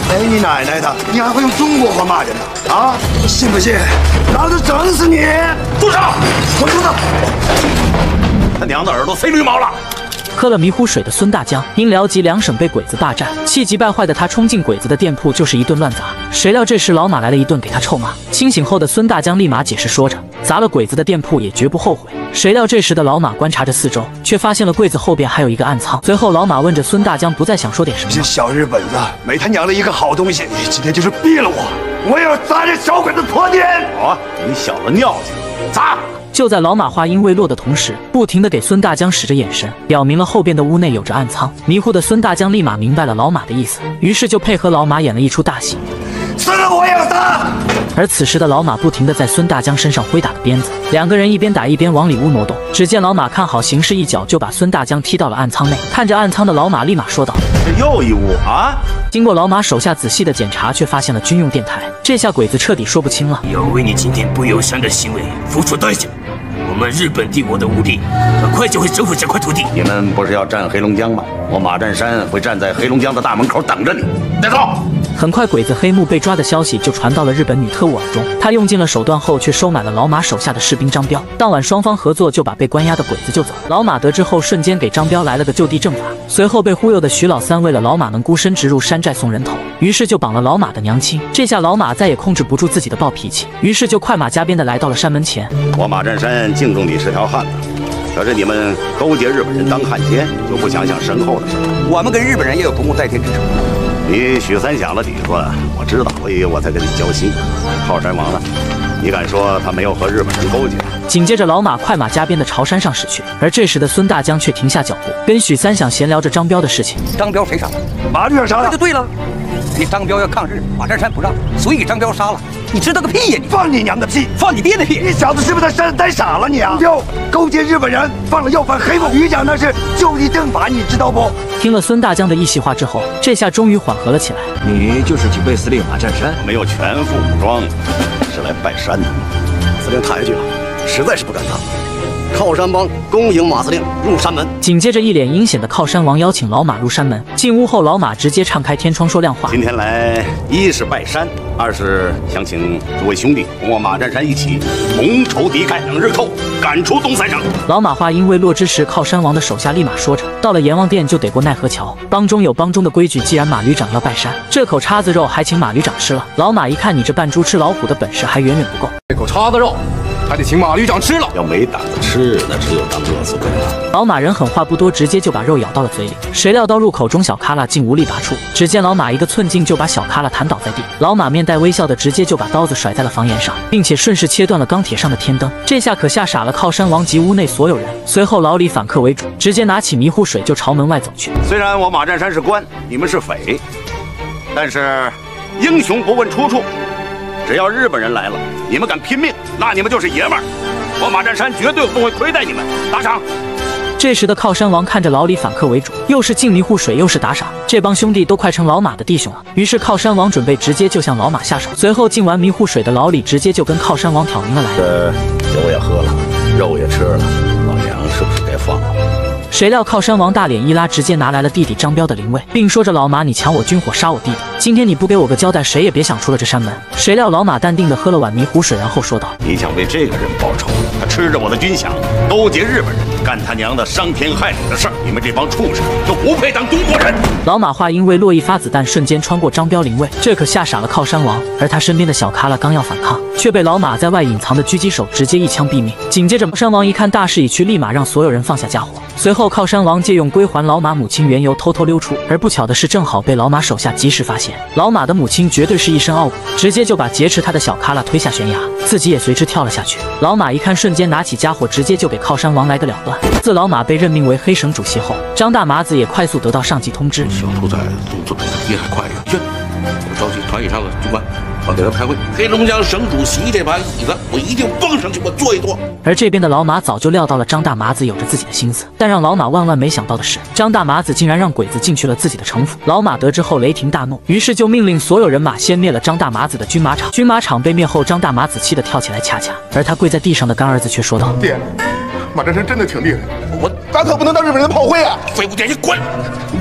哎，你奶奶的！你还会用中国话骂人呢？啊，信不信？老子整死你！ 住手！ 滚犊子！ 他娘的耳朵塞绿毛了！ 喝了迷糊水的孙大江，因辽吉两省被鬼子霸占，气急败坏的他冲进鬼子的店铺就是一顿乱砸。谁料这时老马来了一顿给他臭骂。清醒后的孙大江立马解释说着，砸了鬼子的店铺也绝不后悔。谁料这时的老马观察着四周，却发现了柜子后边还有一个暗仓。随后老马问着孙大江，不再想说点什么。 这小日本子没他娘的一个好东西！你今天就是毙了我！我要砸这小鬼子破店！ 好啊，你小子尿性，砸！ 就在老马话音未落的同时，不停地给孙大江使着眼神，表明了后边的屋内有着暗仓。迷糊的孙大江立马明白了老马的意思，于是就配合老马演了一出大戏。 死了我也要砸！ 而此时的老马不停地在孙大江身上挥打着鞭子，两个人一边打一边往里屋挪动。只见老马看好形势，一脚就把孙大江踢到了暗仓内。看着暗仓的老马立马说道：“ 这又一屋啊！” 经过老马手下仔细的检查，却发现了军用电台。这下鬼子彻底说不清了。 要为你今天不友善的行为付出代价。 我们日本帝国的武力很快就会征服这块土地。 你们不是要占黑龙江吗？我马占山会站在黑龙江的大门口等着你。带走！ 很快，鬼子黑幕被抓的消息就传到了日本女特务耳中。她用尽了手段后，却收买了老马手下的士兵张彪。当晚，双方合作就把被关押的鬼子救走。老马得知后，瞬间给张彪来了个就地正法。随后被忽悠的徐老三为了老马能孤身直入山寨送人头，于是就绑了老马的娘亲。这下老马再也控制不住自己的暴脾气，于是就快马加鞭的来到了山门前。 我马占山敬重你是条汉子，可是你们勾结日本人当汉奸，就不想想身后的事。 我们跟日本人也有不共戴天之仇。 你许三想的底子我知道，所以我才跟你交心。靠山王呢？你敢说他没有和日本人勾结？ 紧接着，老马快马加鞭的朝山上驶去。而这时的孙大江却停下脚步，跟许三想闲聊着张彪的事情。 张彪谁杀的？ 马律杀的。 那就对了。你张彪要抗日，马占山不让，所以给张彪杀了。你知道个屁呀！你放你娘的屁！ 放你爹的屁！ 你小子是不是在山上呆傻了你啊？彪勾结日本人，放了要犯黑幕。旅长那是就地正法，你知道不？ 听了孙大江的义气话之后，这下终于缓和了起来。 你就是警备司令马占山？ 没有全副武装，是来拜山的。 司令太去了，实在是不敢当。靠山帮恭迎马司令入山门。 紧接着，一脸阴险的靠山王邀请老马入山门。进屋后，老马直接敞开天窗说亮话： 今天来，一是拜山，二是想请诸位兄弟同我马占山一起同仇敌忾，两日后赶出东三省。 老马话音未落之时，靠山王的手下立马说着：到了阎王殿就得过奈何桥，帮中有帮中的规矩。既然马旅长要拜山，这口叉子肉还请马旅长吃了。老马一看你这扮猪吃老虎的本事还远远不够， 这口叉子肉还得请马旅长吃了。 要没胆子吃，那只有当饿死鬼了。 老马人狠话不多，直接就把肉咬到了嘴里。谁料到入口中，小卡拉竟无力拔出。只见老马一个寸劲就把小卡拉弹倒在地。老马面带微笑的直接就把刀子甩在了房檐上，并且顺势切断了钢铁上的天灯。这下可吓傻了靠山王及屋内所有人。随后老李反客为主，直接拿起迷糊水就朝门外走去。 虽然我马占山是官，你们是匪，但是英雄不问出处。只要日本人来了，你们敢拼命，那你们就是爷们儿。我马占山绝对不会亏待你们。打赏。 这时的靠山王看着老李反客为主，又是敬迷糊水，又是打赏，这帮兄弟都快成老马的弟兄了。于是靠山王准备直接就向老马下手。随后敬完迷糊水的老李直接就跟靠山王挑明了来这酒也喝了，肉也吃了，老娘是不是该放了？ 谁料靠山王大脸一拉，直接拿来了弟弟张彪的灵位，并说着：“老马，你抢我军火，杀我弟弟，今天你不给我个交代，谁也别想出了这山门。”谁料老马淡定的喝了碗迷糊水，然后说道：“ 你想为这个人报仇？他吃着我的军饷，勾结日本人，干他娘的伤天害理的事儿！你们这帮畜生都不配当中国人！” 老马话音未落，一发子弹瞬间穿过张彪灵位，这可吓傻了靠山王。而他身边的小卡拉刚要反抗，却被老马在外隐藏的狙击手直接一枪毙命。紧接着山王一看大势已去，立马让所有人放下家伙。随后靠山王借用归还老马母亲缘由偷偷溜出，而不巧的是正好被老马手下及时发现。老马的母亲绝对是一身傲骨，直接就把劫持他的小卡拉推下悬崖，自己也随之跳了下去。老马一看，瞬间拿起家伙直接就给靠山王来个了断。自老马被任命为黑省主席后，张大麻子也快速得到上级通知， 小兔崽子动作比他爹还快呀！去，我召集团以上的军官，我给他开会。黑龙江省主席这把椅子，我一定蹦上去，我坐一坐。 而这边的老马早就料到了张大麻子有着自己的心思，但让老马万万没想到的是，张大麻子竟然让鬼子进去了自己的城府。老马得知后雷霆大怒，于是就命令所有人马先灭了张大麻子的军马场。军马场被灭后，张大麻子气得跳起来掐架，而他跪在地上的干儿子却说道：“ 爹，马占山真的挺厉害，咱可不能当日本人的炮灰啊！ 废物爹，你滚！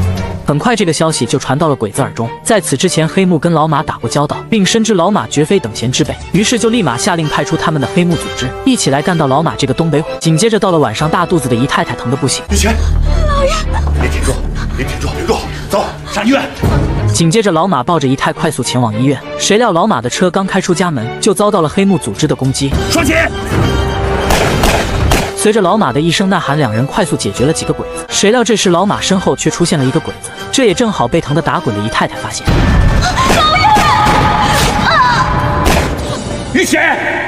很快，这个消息就传到了鬼子耳中。在此之前，黑幕跟老马打过交道，并深知老马绝非等闲之辈，于是就立马下令派出他们的黑幕组织，一起来干到老马这个东北虎。紧接着到了晚上，大肚子的姨太太疼得不行。 玉琴，老爷，别挺住，别挺住，挺住，走上医院。 紧接着，老马抱着姨太快速前往医院。谁料老马的车刚开出家门，就遭到了黑幕组织的攻击。 双起！ 随着老马的一声呐喊，两人快速解决了几个鬼子。谁料这时老马身后却出现了一个鬼子，这也正好被疼得打滚的姨太太发现。 老爷！玉琴！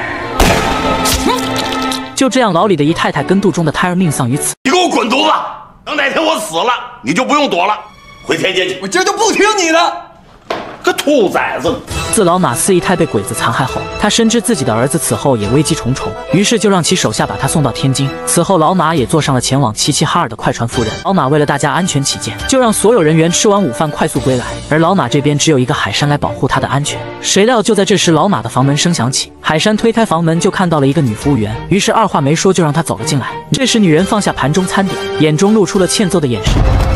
就这样，老李的姨太太跟肚中的胎儿命丧于此。 你给我滚犊子！等哪天我死了，你就不用躲了，回天界去。 我今儿就不听你的。 个兔崽子！ 自老马四姨太被鬼子残害后，他深知自己的儿子此后也危机重重，于是就让其手下把他送到天津。此后，老马也坐上了前往齐齐哈尔的快船夫人。老马为了大家安全起见，就让所有人员吃完午饭快速归来，而老马这边只有一个海山来保护他的安全。谁料就在这时，老马的房门声响起，海山推开房门就看到了一个女服务员，于是二话没说就让她走了进来。这时，女人放下盘中餐点，眼中露出了欠揍的眼神。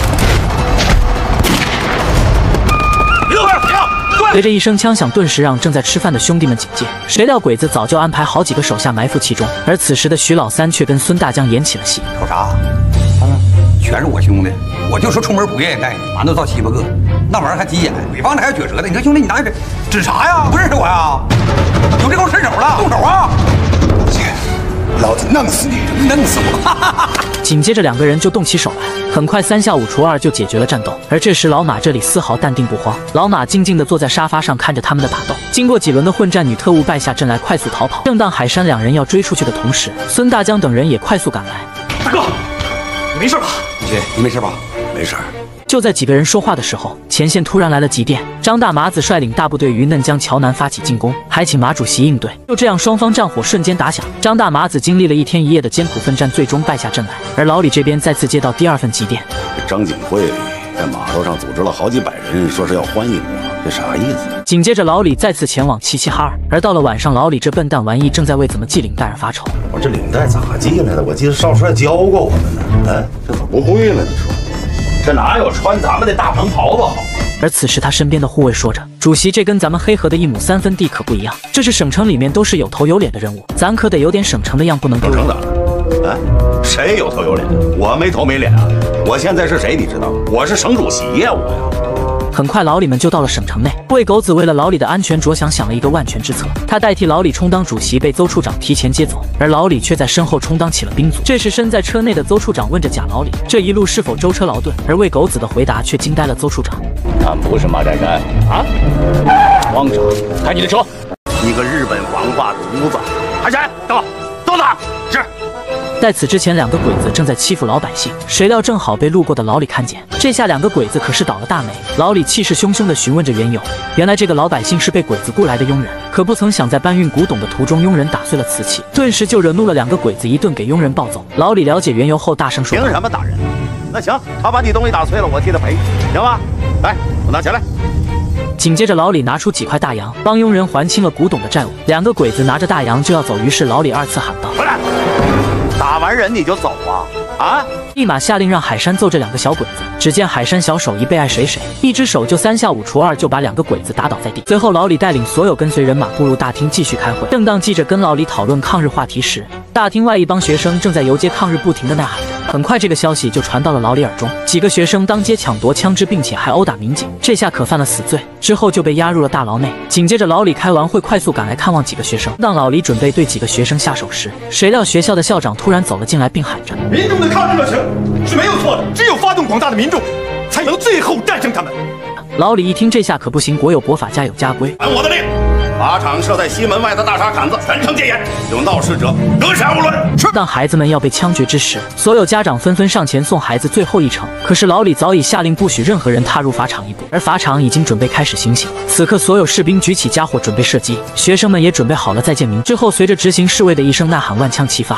随着一声枪响，顿时让正在吃饭的兄弟们警戒。谁料鬼子早就安排好几个手下埋伏其中，而此时的徐老三却跟孙大将演起了戏。 瞅啥？全是我兄弟，我就说出门不愿意带你，完都到7、8个，那玩意儿还急眼，北方的还有撅舌的。你看兄弟，你拿着指啥呀？不认识我呀？有这口伸手了，动手啊！ 老子弄死你！ 弄死我！ 紧接着两个人就动起手来，很快3下5除2就解决了战斗。而这时老马这里丝毫淡定不慌，老马静静地坐在沙发上看着他们的打斗。经过几轮的混战，女特务败下阵来，快速逃跑。正当海山两人要追出去的同时，孙大江等人也快速赶来。 大哥，你没事吧？ 姐，你没事吧？ 没事。 就在几个人说话的时候，前线突然来了急电，张大麻子率领大部队于嫩江桥南发起进攻，还请马主席应对。就这样，双方战火瞬间打响。张大麻子经历了1天1夜的艰苦奋战，最终败下阵来。而老李这边再次接到第2份急电， 张景惠在码头上组织了好几百人，说是要欢迎我，这啥意思？ 紧接着老李再次前往齐齐哈尔，而到了晚上，老李这笨蛋玩意正在为怎么系领带而发愁。 我这领带咋系来的？我记得少帅教过我们呢。哎，这咋不会了？你说？这哪有穿咱们的大棚袍子好？ 而此时他身边的护卫说着：“主席，这跟咱们黑河的1亩3分地可不一样，这是省城里面都是有头有脸的人物，咱可得有点省城的样，不能丢人。” 省城的？哎，谁有头有脸？我没头没脸啊！我现在是谁？你知道？我是省主席呀，我呀。 很快，老李们就到了省城内。魏狗子为了老李的安全着想，想了一个万全之策。他代替老李充当主席，被邹处长提前接走，而老李却在身后充当起了兵卒。这时，身在车内的邹处长问着贾老李：“这一路是否舟车劳顿？”而魏狗子的回答却惊呆了邹处长：“ 他不是马占山啊！慌啥？开你的车！ 你个日本黄化犊子！海山，等我，等等，是。” 在此之前，两个鬼子正在欺负老百姓，谁料正好被路过的老李看见。这下两个鬼子可是倒了大霉。老李气势汹汹地询问着缘由。原来这个老百姓是被鬼子雇来的佣人，可不曾想在搬运古董的途中，佣人打碎了瓷器，顿时就惹怒了两个鬼子，一顿给佣人暴揍。老李了解缘由后，大声说：“ 凭什么打人？那行，他把你东西打碎了，我替他赔，行吧？来，我拿钱来。” 紧接着，老李拿出几块大洋，帮佣人还清了古董的债务。两个鬼子拿着大洋就要走，于是老李2次喊道：“ 回来！打完人你就走啊！啊！” 立马下令让海山揍这两个小鬼子。只见海山小手一被爱谁谁，一只手就3下5除2就把两个鬼子打倒在地。随后，老李带领所有跟随人马步入大厅继续开会。正当记者跟老李讨论抗日话题时，大厅外一帮学生正在游街抗日，不停地呐喊着。很快，这个消息就传到了老李耳中，几个学生当街抢夺枪支，并且还殴打民警，这下可犯了死罪。之后就被押入了大牢内。紧接着，老李开完会，快速赶来看望几个学生。当老李准备对几个学生下手时，谁料学校的校长突然走了进来，并喊着：“ 民众的抗日热情是没有错的，只有发动广大的民众，才能最后战胜他们。” 老李一听这下可不行，国有国法，家有家规。 按我的令，靶场设在西门外的大沙坎子，全城戒严，有闹事者格杀勿论。 当孩子们要被枪决之时，所有家长纷纷上前送孩子最后一程。可是老李早已下令不许任何人踏入法场一步，而法场已经准备开始行刑。此刻，所有士兵举起家伙准备射击，学生们也准备好了再见明。之后，随着执行侍卫的一声呐喊，万枪齐发。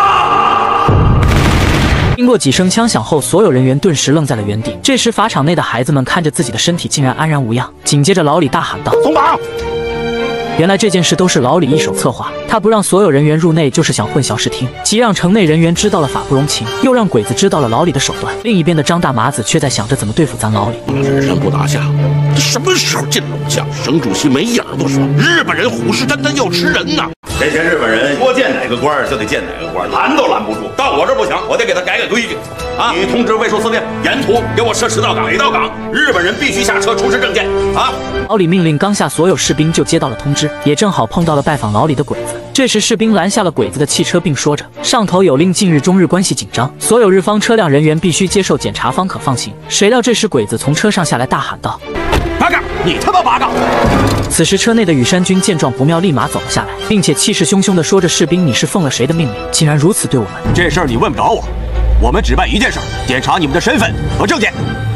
经过几声枪响后，所有人员顿时愣在了原地。这时，法场内的孩子们看着自己的身体竟然安然无恙。紧接着，老李大喊道：“ 松绑！” 原来这件事都是老李一手策划，他不让所有人员入内，就是想混淆视听，既让城内人员知道了法不容情，又让鬼子知道了老李的手段。另一边的张大麻子却在想着怎么对付咱老李。 人不打架，这什么时候进龙江？省主席没影儿不说，日本人虎视眈眈要吃人呐！ 这些日本人说见哪个官儿就得见哪个官儿，拦都拦不住。到我这不行，我得给他改规矩啊！你通知卫戍司令，沿途给我设10道岗，每道岗日本人必须下车出示证件啊！ 老李命令刚下，所有士兵就接到了通知，也正好碰到了拜访老李的鬼子。这时士兵拦下了鬼子的汽车，并说着上头有令，近日中日关系紧张，所有日方车辆人员必须接受检查方可放行。谁料这时鬼子从车上下来，大喊道：“ 八嘎！你他妈八嘎！” 此时车内的羽山军见状不妙，立马走了下来，并且气势汹汹地说着：“士兵，你是奉了谁的命令，竟然如此对我们？ 这事儿你问不着我，我们只办一件事，检查你们的身份和证件。”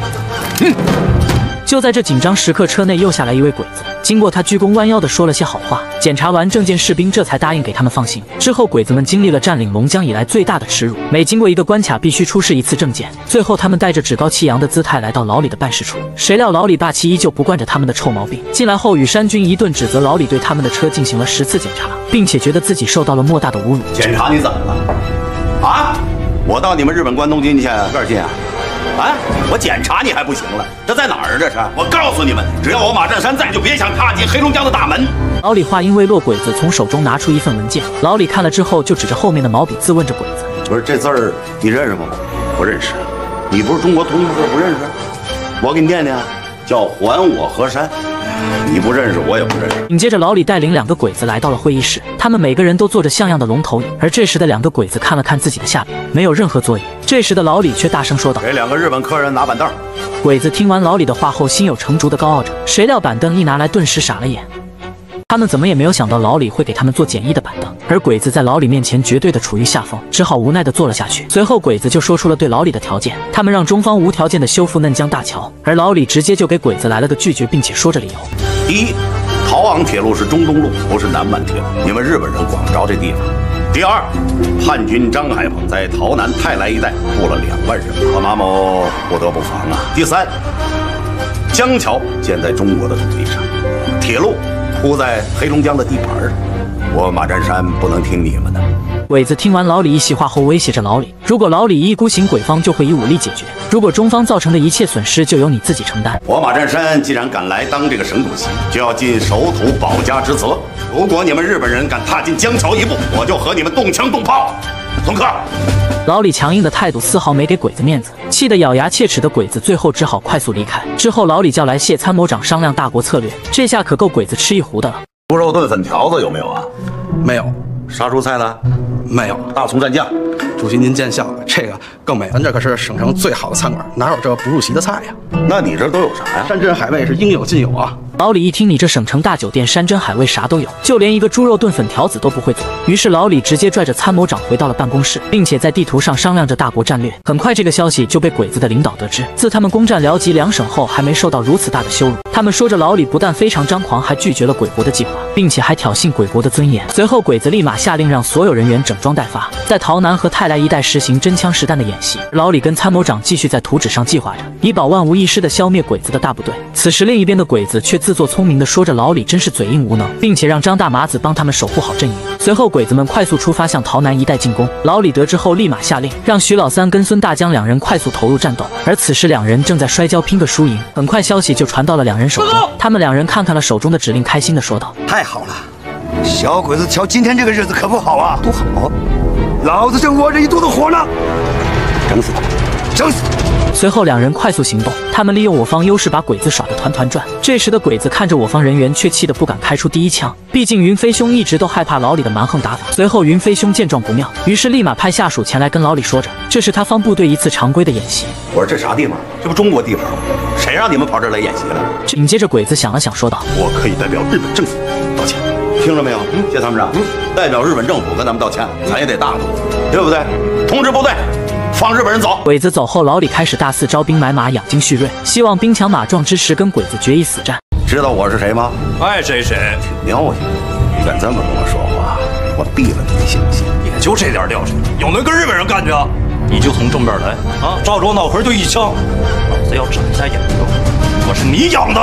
就在这紧张时刻，车内又下来一位鬼子，经过他鞠躬弯腰地说了些好话，检查完证件，士兵这才答应给他们放行。之后鬼子们经历了占领龙江以来最大的耻辱，每经过一个关卡必须出示一次证件。最后他们带着趾高气扬的姿态来到老李的办事处，谁料老李霸气依旧，不惯着他们的臭毛病。进来后，羽山军一顿指责老李对他们的车进行了10次检查，并且觉得自己受到了莫大的侮辱。 检查你怎么了？啊？我到你们日本关东军去干劲啊？啊！我检查你还不行了？这在哪儿啊？这是！我告诉你们，只要我马占山在，就别想踏进黑龙江的大门。 老李话音未落，鬼子从手中拿出一份文件。老李看了之后，就指着后面的毛笔字问着鬼子：“ 不是这字儿你认识吗？”“不认识。”“你不是中国通字，不认识？”“我给你念念，叫还我河山。”“你不认识，我也不认识。” 紧接着，老李带领2个鬼子来到了会议室，他们每个人都坐着像样的龙头椅。而这时的2个鬼子看了看自己的下边，没有任何座椅。这时的老李却大声说道：“ 给2个日本客人拿板凳。” 鬼子听完老李的话后，心有成竹的高傲着，谁料板凳一拿来，顿时傻了眼。他们怎么也没有想到老李会给他们做简易的板凳，而鬼子在老李面前绝对的处于下风，只好无奈的坐了下去。随后鬼子就说出了对老李的条件，他们让中方无条件的修复嫩江大桥，而老李直接就给鬼子来了个拒绝，并且说着理由： 第一，逃往铁路是中东路，不是南满铁路，你们日本人管不着这地方。第二，叛军张海鹏在洮南泰来一带布了2万人，我马某不得不防啊。第三，江桥建在中国的土地上，铁路铺在黑龙江的地盘上，我马占山不能听你们的。 鬼子听完老李一席话后，威胁着老李：如果老李一意孤行，鬼方就会以武力解决；如果中方造成的一切损失，就由你自己承担。 我马占山既然敢来当这个省主席，就要尽守土保家之责。如果你们日本人敢踏进江桥一步，我就和你们动枪动炮。送客。 老李强硬的态度丝毫没给鬼子面子，气得咬牙切齿的鬼子最后只好快速离开。之后老李叫来谢参谋长商量大国策略，这下可够鬼子吃一壶的了。 猪肉炖粉条子有没有啊？ 没有。 杀猪菜呢？ 没有。 大葱蘸酱。 主席您见笑了，这个更没有。咱这可是省城最好的餐馆，哪有这不入席的菜呀？ 那你这都有啥呀？ 山珍海味是应有尽有啊。 老李一听你这省城大酒店山珍海味啥都有，就连一个猪肉炖粉条子都不会做。于是老李直接拽着参谋长回到了办公室，并且在地图上商量着大国战略。很快这个消息就被鬼子的领导得知。自他们攻占辽吉2省后，还没受到如此大的羞辱。他们说着老李不但非常张狂，还拒绝了鬼国的计划，并且还挑衅鬼国的尊严。随后鬼子立马下令让所有人员整装待发，在洮南和泰来一带实行真枪实弹的演习。老李跟参谋长继续在图纸上计划着，以保万无一失的消灭鬼子的大部队。此时另一边的鬼子却自作聪明地说着老李真是嘴硬无能，并且让张大麻子帮他们守护好阵营。随后鬼子们快速出发向洮南一带进攻。老李得知后立马下令让徐老三跟孙大江2人快速投入战斗，而此时2人正在摔跤拼个输赢。很快消息就传到了2人手中，他们2人看看了手中的指令，开心地说道： 太好了，小鬼子瞧今天这个日子可不好啊！多好，老子正窝着一肚子火呢，整死他，整死他！ 随后2人快速行动，他们利用我方优势把鬼子耍得团团转。这时的鬼子看着我方人员，却气得不敢开出第一枪，毕竟云飞兄一直都害怕老李的蛮横打法。随后云飞兄见状不妙，于是立马派下属前来跟老李说着，这是他方部队一次常规的演习。 我说这啥地方？这不中国地盘吗？谁让你们跑这儿来演习了？ 紧接着鬼子想了想说道： 我可以代表日本政府道歉，听着没有？谢参谋长，代表日本政府跟咱们道歉，咱也得大度，对不对？通知部队放日本人走。 鬼子走后，老李开始大肆招兵买马，养精蓄锐，希望兵强马壮之时跟鬼子决一死战。 知道我是谁吗？ 爱谁谁。 苗去，你敢这么跟我说话，我毙了你，信不信？ 也就这点料事，有能跟日本人干去啊？你就从正面来啊，照着我脑壳就一枪，老子要斩下眼睛，我是你养的。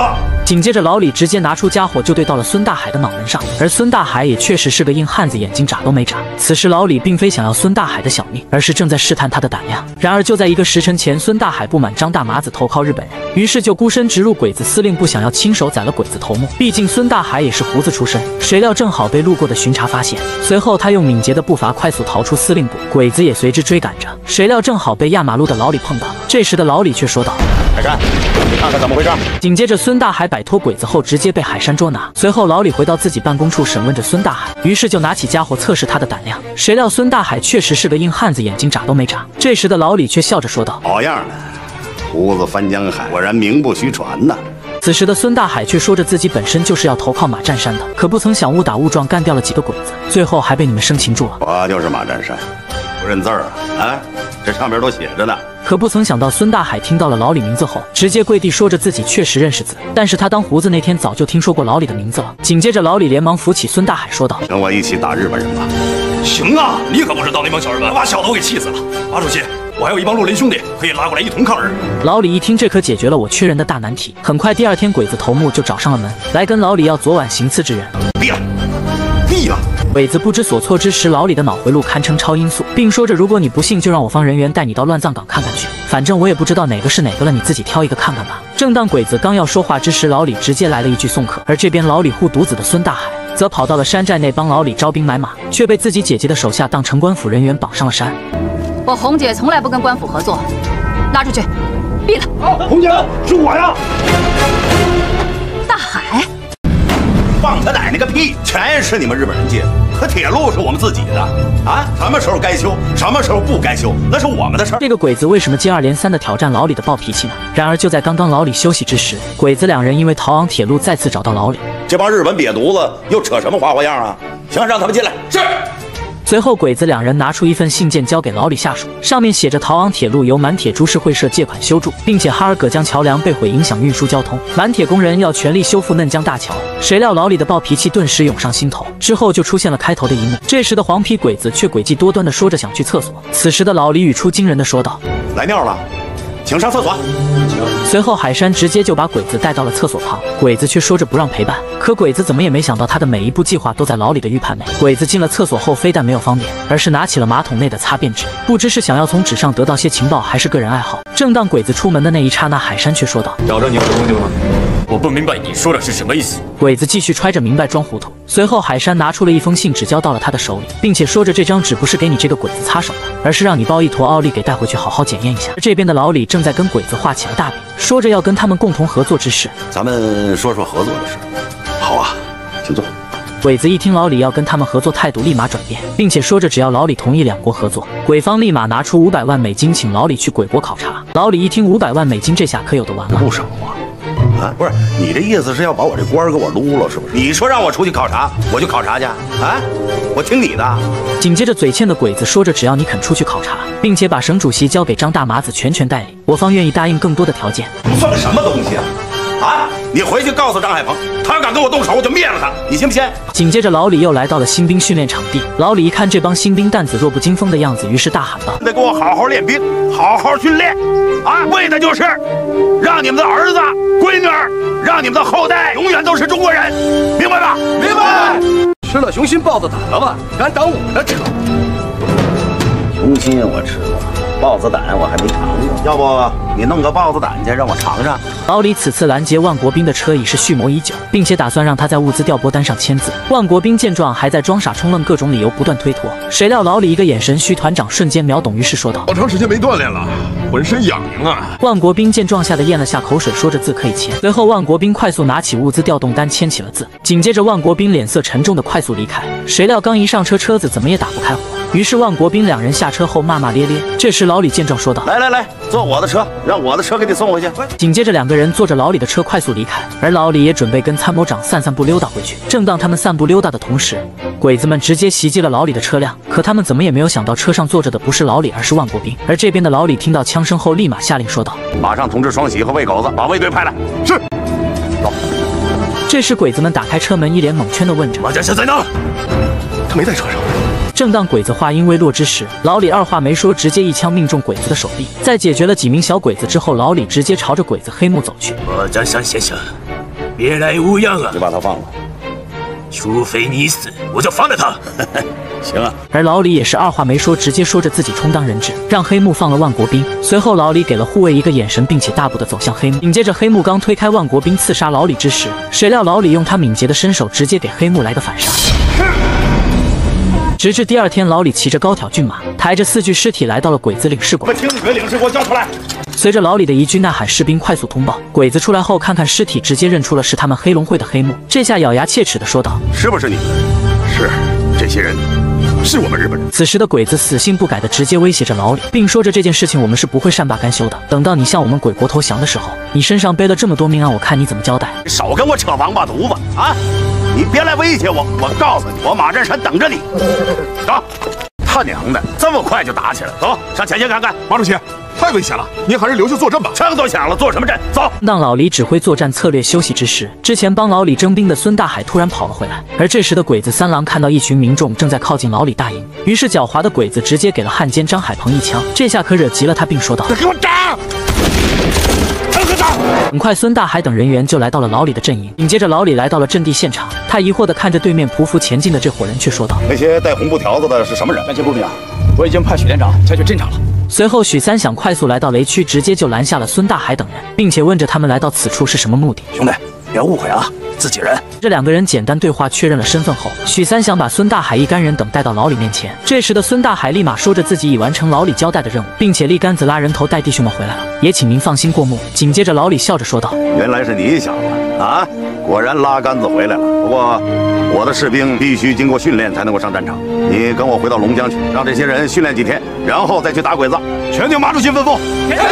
紧接着老李直接拿出家伙就对到了孙大海的脑门上，而孙大海也确实是个硬汉子，眼睛眨都没眨。此时老李并非想要孙大海的小命，而是正在试探他的胆量。然而就在1个时辰前，孙大海不满张大麻子投靠日本人，于是就孤身直入鬼子司令部，想要亲手宰了鬼子头目。毕竟孙大海也是胡子出身，谁料正好被路过的巡查发现。随后他用敏捷的步伐快速逃出司令部，鬼子也随之追赶着。谁料正好被压马路的老李碰到了。这时的老李却说道：“ 海山，你看看怎么回事？” 紧接着孙大海摆脱鬼子后，直接被海山捉拿。随后老李回到自己办公处审问着孙大海，于是就拿起家伙测试他的胆量。谁料孙大海确实是个硬汉子，眼睛眨都没眨。这时的老李却笑着说道：“ 好样的，胡子翻江海，果然名不虚传呐。” 此时的孙大海却说着自己本身就是要投靠马占山的，可不曾想误打误撞干掉了几个鬼子，最后还被你们生擒住了。 我就是马占山，不认字儿啊？这上面都写着呢。 可不曾想到孙大海听到了老李名字后，直接跪地说着自己确实认识字，但是他当胡子那天早就听说过老李的名字了。紧接着老李连忙扶起孙大海说道：“ 跟我一起打日本人吧。” 行啊，你可不知道那帮小日本把小子我给气死了。马主席，我还有一帮绿林兄弟可以拉过来一同抗日。 老李一听，这可解决了我缺人的大难题。很快，第2天鬼子头目就找上了门，来跟老李要昨晚行刺之人。 毙了，毙了！ 鬼子不知所措之时，老李的脑回路堪称超音速，并说着：“如果你不信，就让我方人员带你到乱葬岗看看去。反正我也不知道哪个是哪个了，你自己挑一个看看吧。”正当鬼子刚要说话之时，老李直接来了一句送客，而这边老李护犊子的孙大海则跑到了山寨内帮老李招兵买马，却被自己姐姐的手下当成官府人员绑上了山。 我红姐从来不跟官府合作，拉出去，毙了！ 红姐，是我呀！ 大海， 放他奶奶个屁！全是你们日本人借的，可铁路是我们自己的啊！什么时候该修，什么时候不该修，那是我们的事儿。 这个鬼子为什么接二连三的挑战老李的暴脾气呢？然而就在刚刚老李休息之时，鬼子2人因为逃往铁路再次找到老李。 这帮日本瘪犊子又扯什么花样啊？行，让他们进来。是。 随后，鬼子2人拿出一份信件交给老李下属，上面写着逃往铁路由满铁株式会社借款修筑，并且哈尔葛江桥梁被毁，影响运输交通，满铁工人要全力修复嫩江大桥。谁料老李的暴脾气顿时涌上心头，之后就出现了开头的一幕。这时的黄皮鬼子却诡计多端的说着想去厕所，此时的老李语出惊人的说道：“ 来尿了，请上厕所。” 随后海山直接就把鬼子带到了厕所旁，鬼子却说着不让陪伴。可鬼子怎么也没想到，他的每一步计划都在老李的预判内。鬼子进了厕所后，非但没有方便，而是拿起了马桶内的擦便纸，不知是想要从纸上得到些情报，还是个人爱好。正当鬼子出门的那一刹那，海山却说道：“ 找着你的东西了吗？我不明白你说的是什么意思。” 鬼子继续揣着明白装糊涂。随后海山拿出了一封信纸交到了他的手里，并且说着这张纸不是给你这个鬼子擦手的，而是让你抱一坨奥利给带回去好好检验一下。而这边的老李正在跟鬼子画起了大饼，说着要跟他们共同合作之事。 咱们说说合作的事。好啊，请坐。 鬼子一听老李要跟他们合作，态度立马转变，并且说着只要老李同意2国合作，鬼方立马拿出500万美金请老李去鬼国考察。老李一听500万美金，这下可有的玩了。 不少啊！不是你这意思是要把我这官给我撸了是不是？你说让我出去考察，我就考察去啊！我听你的。 紧接着嘴欠的鬼子说着只要你肯出去考察，并且把省主席交给张大麻子全权代理，我方愿意答应更多的条件。 你算个什么东西啊！你回去告诉张海鹏，他要敢跟我动手，我就灭了他，你信不信？ 紧接着老李又来到了新兵训练场地，老李一看这帮新兵担子弱不禁风的样子，于是大喊道：“ 得给我好好练兵，好好训练啊！为的就是让你们的儿子、闺女，让你们的后代永远都是中国人，明白吧？ 明白。吃了雄心豹子胆了吧？敢挡我的车？ 雄心我吃了，豹子胆我还没尝过，要不你弄个豹子胆去让我尝尝。” 老李此次拦截万国兵的车已是蓄谋已久，并且打算让他在物资调拨单上签字。万国兵见状还在装傻充愣，各种理由不断推脱。谁料老李一个眼神，徐团长瞬间秒懂，于是说道：“ 好长时间没锻炼了，浑身痒痒啊！” 万国兵见状吓得咽了下口水，说着字可以签。随后万国兵快速拿起物资调动单签起了字，紧接着万国兵脸色沉重的快速离开。谁料刚一上车，车子怎么也打不开火。于是万国兵2人下车后骂骂咧咧。这时老李见状说道：“ 来，坐我的车，让我的车给你送回去。” 紧接着2个人坐着老李的车快速离开，而老李也准备跟参谋长散步溜达回去。正当他们散步溜达的同时，鬼子们直接袭击了老李的车辆。可他们怎么也没有想到，车上坐着的不是老李，而是万国兵。而这边的老李听到枪声后，立马下令说道：“ 马上通知双喜和魏狗子，把卫队派来。” 是。 走。 这时鬼子们打开车门，一脸懵圈地问着：“ 马占山在哪？他没在车上。” 正当鬼子话音未落之时，老李2话没说，直接一枪命中鬼子的手臂。在解决了几名小鬼子之后，老李直接朝着鬼子黑幕走去。 马占山先生， 别来无恙啊！ 就把他放了， 除非你死，我就放了他。 行啊。 而老李也是二话没说，直接说着自己充当人质，让黑木放了万国斌。随后老李给了护卫一个眼神，并且大步的走向黑木。紧接着黑木刚推开万国斌刺杀老李之时，谁料老李用他敏捷的身手直接给黑木来个反杀。直至第二天，老李骑着高挑骏马，抬着4具尸体来到了鬼子领事馆。 把清水领事给我叫出来！ 随着老李的一句呐喊，士兵快速通报。鬼子出来后，看看尸体，直接认出了是他们黑龙会的黑木。这下咬牙切齿的说道：“ 是不是你们？是，这些人是我们日本人。” 此时的鬼子死性不改的直接威胁着老李，并说着这件事情我们是不会善罢甘休的。等到你向我们鬼国投降的时候，你身上背了这么多命案，我看你怎么交代。 少跟我扯王八犊子啊！你别来威胁我，我告诉你，我马占山等着你。走，他娘的，这么快就打起来了！走上前线看看。 马主席，太危险了，您还是留下坐镇吧。 枪都响了，坐什么阵？走。 当老李指挥作战策略休息之时，之前帮老李征兵的孙大海突然跑了回来。而这时的鬼子三郎看到一群民众正在靠近老李大营，于是狡猾的鬼子直接给了汉奸张海鹏一枪，这下可惹急了他，并说道：“ 给我打！” 很快，孙大海等人员就来到了老李的阵营。紧接着，老李来到了阵地现场，他疑惑地看着对面匍匐前进的这伙人，却说道：“ 那些带红布条子的是什么人？ 感谢不明，我已经派许连长采取侦查了。” 随后，许三想快速来到雷区，直接就拦下了孙大海等人，并且问着他们来到此处是什么目的。 兄弟，别误会啊，自己人。 这两个人简单对话确认了身份后，许三想把孙大海一干人等带到老李面前。这时的孙大海立马说着自己已完成老李交代的任务，并且立杆子拉人头带弟兄们回来了，也请您放心过目。紧接着老李笑着说道：“ 原来是你小子啊，果然拉杆子回来了。不过我的士兵必须经过训练才能够上战场，你跟我回到龙江去，让这些人训练几天，然后再去打鬼子。全听马主席吩咐。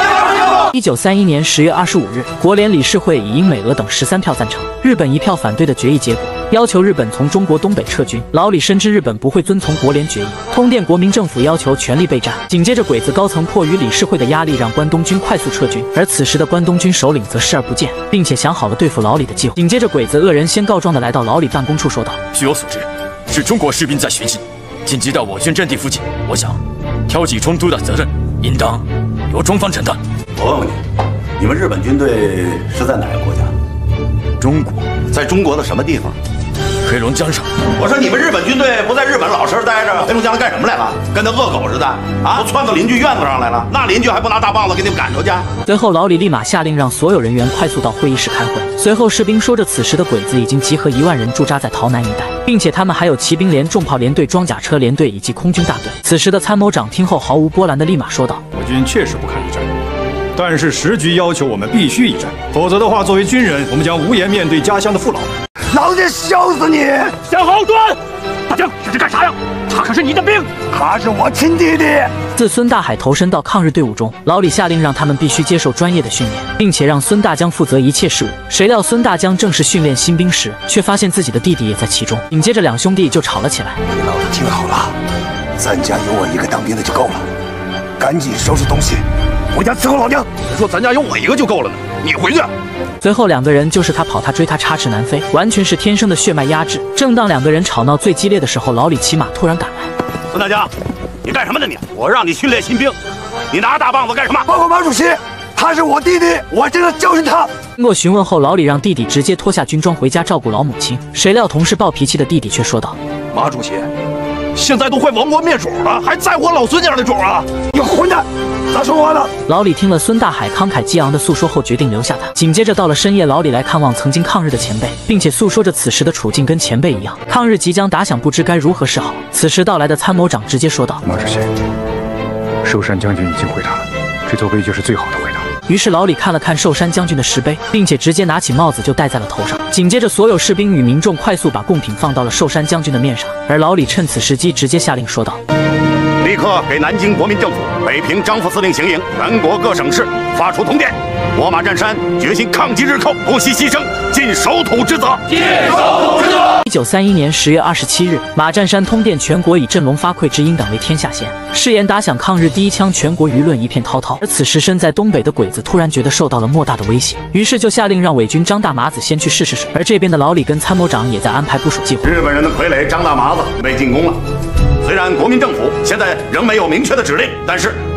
”1931年10月25日，国联理事会以英美俄等13票赞成，日本1票反对的决议结果，要求日本从中国东北撤军。老李深知日本不会遵从国联决议，通电国民政府要求全力备战。紧接着，鬼子高层迫于理事会的压力，让关东军快速撤军，而此时的关东军首领则视而不见，并且想好了对付老李的计划。紧接着，鬼子恶人先告状的来到老李办公处，说道：“ 据我所知，是中国士兵在巡视，紧急到我军阵地附近，我想挑起冲突的责任应当由中方承担。” 我问问你，你们日本军队是在哪个国家？ 中国。 在中国的什么地方？ 黑龙江上。 我说你们日本军队不在日本老实待着，黑龙江干什么来了？跟那恶狗似的啊！都窜到邻居院子上来了，那邻居还不拿大棒子给你们赶出去？ 随后，老李立马下令让所有人员快速到会议室开会。随后，士兵说着，此时的鬼子已经集合1万人驻扎在洮南一带，并且他们还有骑兵连、重炮连队、装甲车连队以及空军大队。此时的参谋长听后毫无波澜的立马说道：“ 我军确实不堪一战。但是时局要求我们必须一战，否则的话，作为军人，我们将无颜面对家乡的父老。 老子笑死你！ 向后蹲！大将，这是干啥呀？他可是你的兵， 他是我亲弟弟。” 自孙大海投身到抗日队伍中，老李下令让他们必须接受专业的训练，并且让孙大江负责一切事务。谁料孙大江正是训练新兵时，却发现自己的弟弟也在其中。紧接着，两兄弟就吵了起来。 你老子听好了，咱家有我一个当兵的就够了，赶紧收拾东西，回家伺候老娘。 人说咱家有我一个就够了呢，你回去。 随后两个人就是他跑他追他，插翅难飞，完全是天生的血脉压制。正当两个人吵闹最激烈的时候，老李骑马突然赶来。 孙大江，你干什么呢你？我让你训练新兵，你拿大棒子干什么？ 报告马主席，他是我弟弟，我正在教训他。 经过询问后，老李让弟弟直接脱下军装回家照顾老母亲。谁料同是暴脾气的弟弟却说道：“ 马主席，现在都快亡国灭种了，还在乎老孙家的种啊？ 你混蛋！咋说话了？” 老李听了孙大海慷慨激昂的诉说后，决定留下他。紧接着到了深夜，老李来看望曾经抗日的前辈，并且诉说着此时的处境跟前辈一样，抗日即将打响，不知该如何是好。此时到来的参谋长直接说道：“ 马主席，寿山将军已经回答了，这座碑就是最好的回答。” 于是老李看了看寿山将军的石碑，并且直接拿起帽子就戴在了头上。紧接着，所有士兵与民众快速把贡品放到了寿山将军的面上，而老李趁此时机直接下令说道：“ 立刻给南京国民政府、北平张副司令行营、全国各省市发出通电，我马占山决心抗击日寇，不惜牺牲，尽守土之责。尽守土之责。 ”1931年10月27日，马占山通电全国，以振聋发聩之音党为天下先，誓言打响抗日第一枪，全国舆论一片滔滔。而此时身在东北的鬼子突然觉得受到了莫大的威胁，于是就下令让伪军张大麻子先去试试水。而这边的老李跟参谋长也在安排部署计划。 日本人的傀儡张大麻子准备进攻了。虽然国民政府现在仍没有明确的指令，但是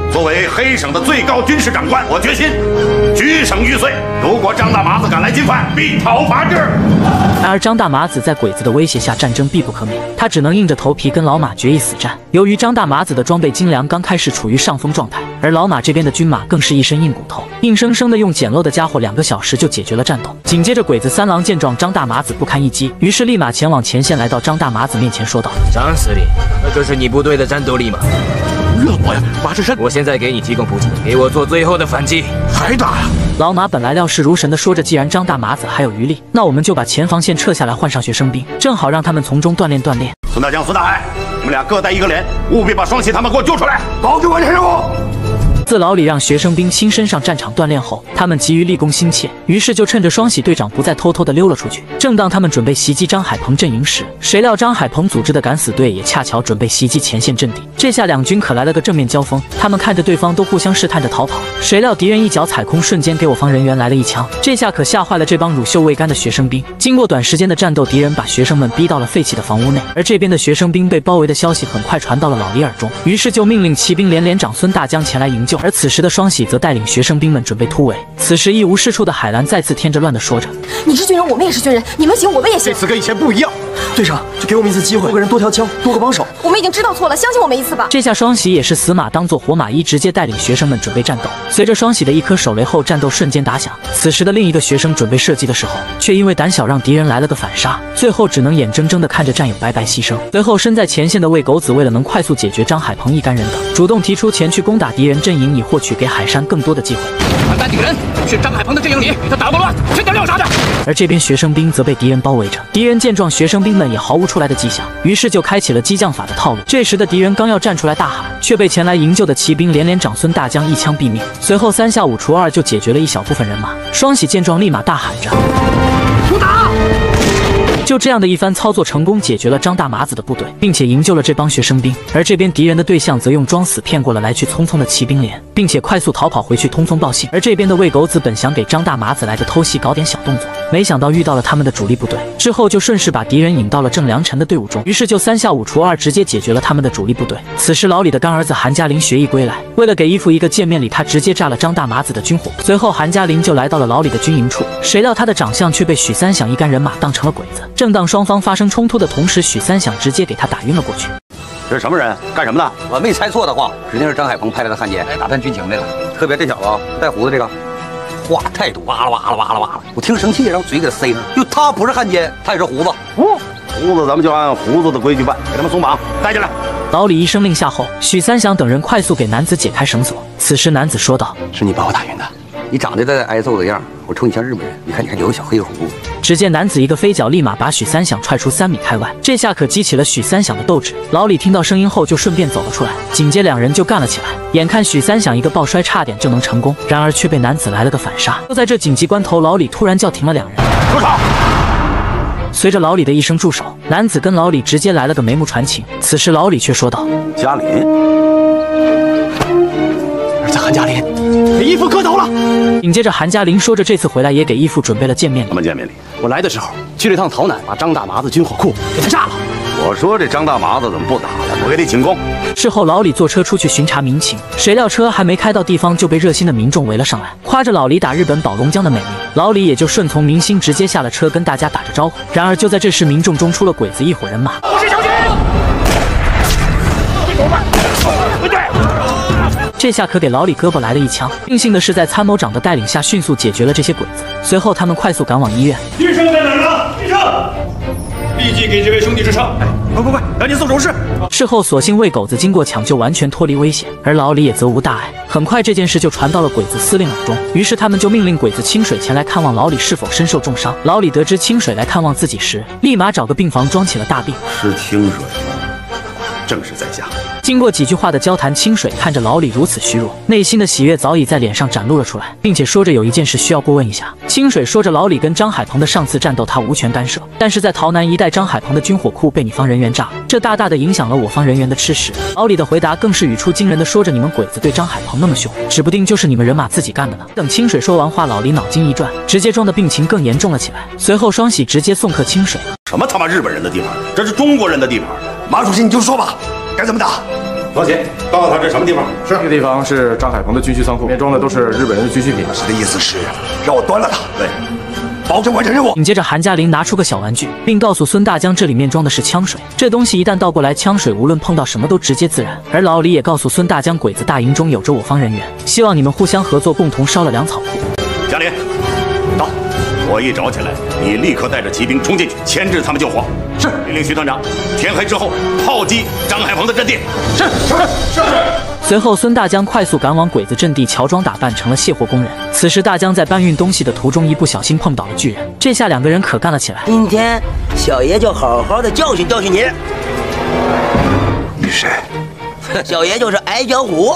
作为黑省的最高军事长官，我决心居省玉碎。如果张大麻子敢来进犯，必讨伐之。 然而张大麻子在鬼子的威胁下，战争必不可免，他只能硬着头皮跟老马决一死战。由于张大麻子的装备精良，刚开始处于上风状态，而老马这边的军马更是一身硬骨头，硬生生的用简陋的家伙2个小时就解决了战斗。紧接着鬼子三郎见状张大麻子不堪一击，于是立马前往前线，来到张大麻子面前说道： 张司令，这是你部队的战斗力吗？ 让我呀，马志山， 我现在给你提供补给，给我做最后的反击， 还打呀！ 老马本来料事如神的说着，既然张大麻子还有余力，那我们就把前防线撤下来，换上学生兵，正好让他们从中锻炼锻炼。 孙大江、孙大海，你们俩各带1个连，务必把双喜他们给我救出来， 保证完成任务。 自老李让学生兵亲身上战场锻炼后，他们急于立功心切，于是就趁着双喜队长不再偷偷的溜了出去。正当他们准备袭击张海鹏阵营时，谁料张海鹏组织的敢死队也恰巧准备袭击前线阵地。这下两军可来了个正面交锋，他们看着对方都互相试探着逃跑，谁料敌人一脚踩空，瞬间给我方人员来了一枪，这下可吓坏了这帮乳臭未干的学生兵。经过短时间的战斗，敌人把学生们逼到了废弃的房屋内，而这边的学生兵被包围的消息很快传到了老李耳中，于是就命令骑兵连连长孙大江前来营救。而此时的双喜则带领学生兵们准备突围。此时一无是处的海兰再次添着乱的说着：“ 你是军人，我们也是军人，你们行，我们也行。 这次跟以前不一样，队长，就给我们一次机会，多个人多条枪，多个帮手。 我们已经知道错了，相信我们一次吧。” 这下双喜也是死马当做活马医，直接带领学生们准备战斗。随着双喜的一颗手雷后，战斗瞬间打响。此时的另一个学生准备射击的时候，却因为胆小让敌人来了个反杀，最后只能眼睁睁的看着战友白白牺牲。随后身在前线的魏狗子为了能快速解决张海鹏一干人等，主动提出前去攻打敌人阵营，以获取给海山更多的机会。 带领人去张海鹏的阵营里，给他捣个乱，全掉料啥的。 而这边学生兵则被敌人包围着，敌人见状，学生兵们也毫无出来的迹象，于是就开启了激将法的套路。这时的敌人刚要站出来大喊，却被前来营救的骑兵连连长孙大江一枪毙命。随后3下5除2就解决了一小部分人马。双喜见状，立马大喊着：“ 不打！” 就这样的一番操作，成功解决了张大麻子的部队，并且营救了这帮学生兵。而这边敌人的对象则用装死骗过了来去匆匆的骑兵连，并且快速逃跑回去，通风报信。而这边的魏狗子本想给张大麻子来个偷袭，搞点小动作，没想到遇到了他们的主力部队，之后就顺势把敌人引到了郑良辰的队伍中，于是就3下5除2直接解决了他们的主力部队。此时老李的干儿子韩嘉林学艺归来，为了给义父一个见面礼，他直接炸了张大麻子的军火。随后韩嘉林就来到了老李的军营处，谁料他的长相却被许三响一干人马当成了鬼子。正当双方发生冲突的同时，许三响直接给他打晕了过去。 这是什么人？干什么的？ 我没猜错的话，指定是张海鹏派来的汉奸，来打探军情来了。特别这小子带胡子这个，话太多，哇啦哇啦哇啦哇啦，我听生气，让嘴给他塞上。就他不是汉奸，他也是胡子。 胡子咱们就按胡子的规矩办，给他们松绑，带进来。 老李一声令下后，许三响等人快速给男子解开绳索。此时男子说道：“ 是你把我打晕的。 你长得在挨揍的样，我瞅你像日本人。你看你还留个小黑胡子。” 只见男子一个飞脚，立马把许三响踹出3米开外，这下可激起了许三响的斗志。老李听到声音后就顺便走了出来，紧接两人就干了起来。眼看许三响一个抱摔差点就能成功，然而却被男子来了个反杀。就在这紧急关头，老李突然叫停了两人。 住手！ 随着老李的一声住手，男子跟老李直接来了个眉目传情。此时老李却说道：“ 嘉林， 儿子韩嘉林，给义父磕头了。” 紧接着韩嘉林说着这次回来也给义父准备了见面礼。 什么见面礼？ 我来的时候去了趟洮南，把张大麻子军火库给他炸了。 我说这张大麻子怎么不打了？我给你请功。 事后老李坐车出去巡查民情，谁料车还没开到地方就被热心的民众围了上来，夸着老李打日本宝龙江的美名。老李也就顺从民心，直接下了车跟大家打着招呼。然而就在这时，民众中出了鬼子一伙人马。 不是小姐，不对。 这下可给老李胳膊来了一枪。庆幸的是，在参谋长的带领下，迅速解决了这些鬼子。随后他们快速赶往医院。 医生在哪儿呢？医生，立即给这位兄弟治伤。 快，赶紧送手术室。 事后所幸魏狗子经过抢救，完全脱离危险，而老李也则无大碍。很快这件事就传到了鬼子司令耳中，于是他们就命令鬼子清水前来看望老李是否身受重伤。老李得知清水来看望自己时，立马找个病房装起了大病。 是清水，正是在下。 经过几句话的交谈，清水看着老李如此虚弱，内心的喜悦早已在脸上展露了出来，并且说着有一件事需要过问一下。清水说着老李跟张海鹏的上次战斗他无权干涉，但是在洮南一带张海鹏的军火库被你方人员炸了，这大大的影响了我方人员的吃食。老李的回答更是语出惊人的说着你们鬼子对张海鹏那么凶，指不定就是你们人马自己干的呢。等清水说完话，老李脑筋一转，直接装的病情更严重了起来。随后双喜直接送客清水。 什么他妈日本人的地盘？这是中国人的地盘。 马主席你就说吧，该怎么打？ 老姐，告诉他这什么地方？ 是这个地方是张海鹏的军需仓库，里面装的都是日本人的军需品。 他的意思是让我端了他，对，保证完成任务。 紧接着，韩嘉玲拿出个小玩具，并告诉孙大江，这里面装的是枪水。这东西一旦倒过来，枪水无论碰到什么都直接自燃。而老李也告诉孙大江，鬼子大营中有着我方人员，希望你们互相合作，共同烧了粮草库。 嘉玲，到，我一找起来，你立刻带着骑兵冲进去，牵制他们救火。是，命令徐团长，天黑之后炮击张海鹏的阵地。是。 随后，孙大江快速赶往鬼子阵地，乔装打扮成了卸货工人。此时，大江在搬运东西的途中，一不小心碰倒了巨人，这下两个人可干了起来。 今天小爷就好好的教训教训你。 你谁？ 小爷就是矮脚虎。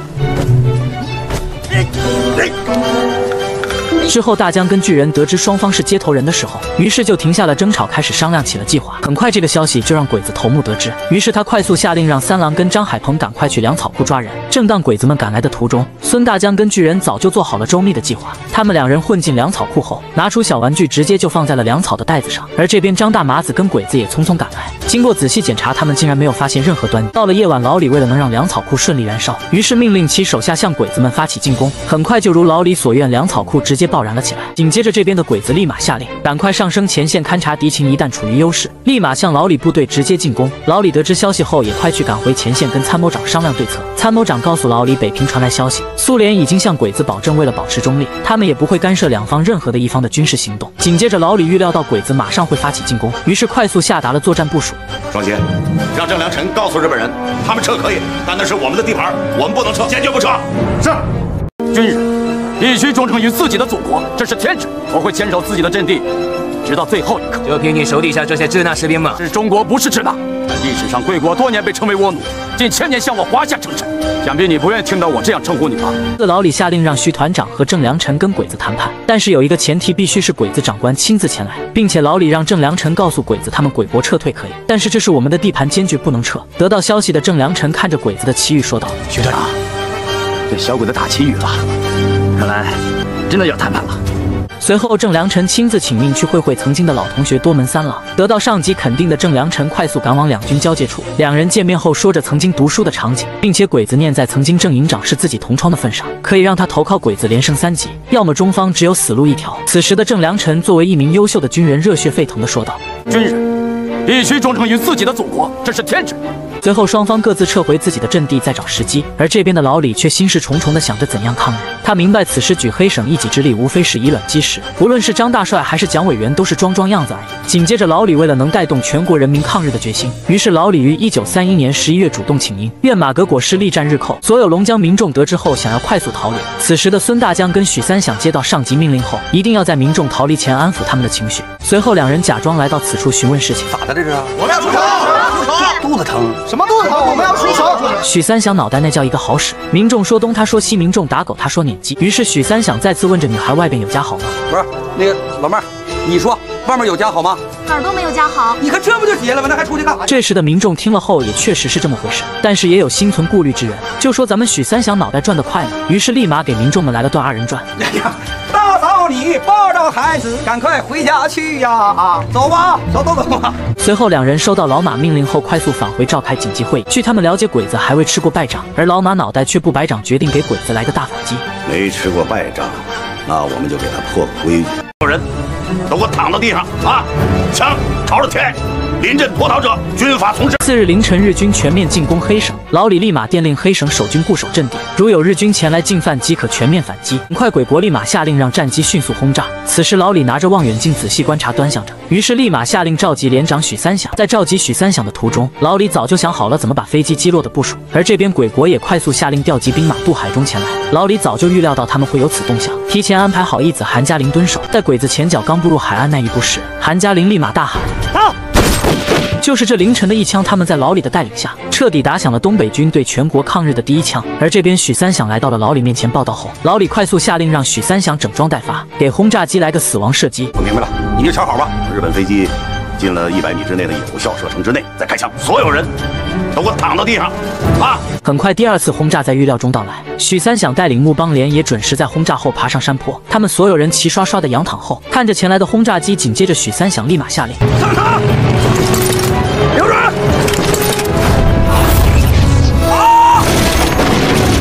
之后，大江跟巨人得知双方是接头人的时候，于是就停下了争吵，开始商量起了计划。很快，这个消息就让鬼子头目得知，于是他快速下令让三郎跟张海鹏赶快去粮草库抓人。正当鬼子们赶来的途中，孙大江跟巨人早就做好了周密的计划。他们两人混进粮草库后，拿出小玩具，直接就放在了粮草的袋子上。而这边张大麻子跟鬼子也匆匆赶来，经过仔细检查，他们竟然没有发现任何端倪。到了夜晚，老李为了能让粮草库顺利燃烧，于是命令其手下向鬼子们发起进攻。很快就如老李所愿，粮草库直接爆燃了起来。紧接着，这边的鬼子立马下令赶快上升前线勘察敌情，一旦处于优势，立马向老李部队直接进攻。老李得知消息后，也快去赶回前线跟参谋长商量对策。参谋长告诉老李，北平传来消息，苏联已经向鬼子保证，为了保持中立，他们也不会干涉两方任何的一方的军事行动。紧接着，老李预料到鬼子马上会发起进攻，于是快速下达了作战部署。 双杰，让郑良辰告诉日本人，他们撤可以，但那是我们的地盘，我们不能撤，坚决不撤。 是，军人必须忠诚于自己的祖国，这是天职。我会坚守自己的阵地，直到最后一刻。 就凭你手底下这些支那士兵吗？ 是中国，不是支那。历史上贵国多年被称为倭奴，近1000年向我华夏称臣。想必你不愿意听到我这样称呼你吧？ 老李下令让徐团长和郑良辰跟鬼子谈判，但是有一个前提，必须是鬼子长官亲自前来，并且老李让郑良辰告诉鬼子，他们鬼国撤退可以，但是这是我们的地盘，坚决不能撤。得到消息的郑良辰看着鬼子的旗语说道：“ 徐团长，这小鬼子打旗语了，看来真的要谈判了。” 随后，郑良辰亲自请命去会会曾经的老同学多门三郎。得到上级肯定的郑良辰快速赶往两军交界处，两人见面后说着曾经读书的场景，并且鬼子念在曾经郑营长是自己同窗的份上，可以让他投靠鬼子连升3级，要么中方只有死路一条。此时的郑良辰作为一名优秀的军人，热血沸腾地说道：“ 军人必须忠诚于自己的祖国，这是天职。” 随后，双方各自撤回自己的阵地，再找时机。而这边的老李却心事重重地想着怎样抗日。他明白此时举黑省一己之力，无非是以卵击石。无论是张大帅还是蒋委员，都是装样子而已。紧接着，老李为了能带动全国人民抗日的决心，于是老李于1931年11月主动请缨，愿马革裹尸，力战日寇。所有龙江民众得知后，想要快速逃离。此时的孙大江跟许三想接到上级命令后，一定要在民众逃离前安抚他们的情绪。随后，两人假装来到此处询问事情。 咋的这是？ 我们要出手！ 肚子疼？ 什么肚子疼？我们要出手！ 许三想脑袋那叫一个好使，民众说东他说西，民众打狗他说撵鸡。于是许三想再次问着女孩外边有家好吗？ 不是，那个老妹儿，你说外面有家好吗？ 哪儿都没有家好。 你看这不就结了吗？那还出去干啥？ 这时的民众听了后也确实是这么回事，但是也有心存顾虑之人，就说咱们许三想脑袋转得快呢，于是立马给民众们来了段2人转。 大嫂，你抱着孩子赶快回家去呀！走吧，走吧。 随后两人收到老马命令后，快速返回召开紧急会议。据他们了解，鬼子还未吃过败仗，而老马脑袋却不白长，决定给鬼子来个大反击。 没吃过败仗，那我们就给他破个规矩。有人都给我躺到地上啊！枪朝着天，临阵脱逃者军法从事。 次日凌晨，日军全面进攻黑省，老李立马电令黑省守军固守阵地，如有日军前来进犯，即可全面反击。很快，鬼国立马下令让战机迅速轰炸。此时，老李拿着望远镜仔细观察，端详着，于是立马下令召集连长许三想。在召集许三想的途中，老李早就想好了怎么把飞机击落的部署，而这边鬼国也快速下令调集兵马渡海中前来。老李早就预料到他们会有此动向，提前安排好义子韩嘉玲蹲守。在鬼子前脚刚步入海岸那一步时，韩嘉玲立马大喊：“到！”就是这凌晨的一枪，他们在老李的带领下，彻底打响了东北军对全国抗日的第一枪。而这边许三想来到了老李面前报道后，老李快速下令让许三想整装待发，给轰炸机来个死亡射击。 我明白了，你就瞧好吧。日本飞机进了100米之内的有效射程之内，再开枪，所有人都给我躺到地上啊！ 很快，第2次轰炸在预料中到来。许三想带领木邦连也准时在轰炸后爬上山坡，他们所有人齐刷刷的仰躺后，看着前来的轰炸机。紧接着，许三想立马下令上场，留人！啊！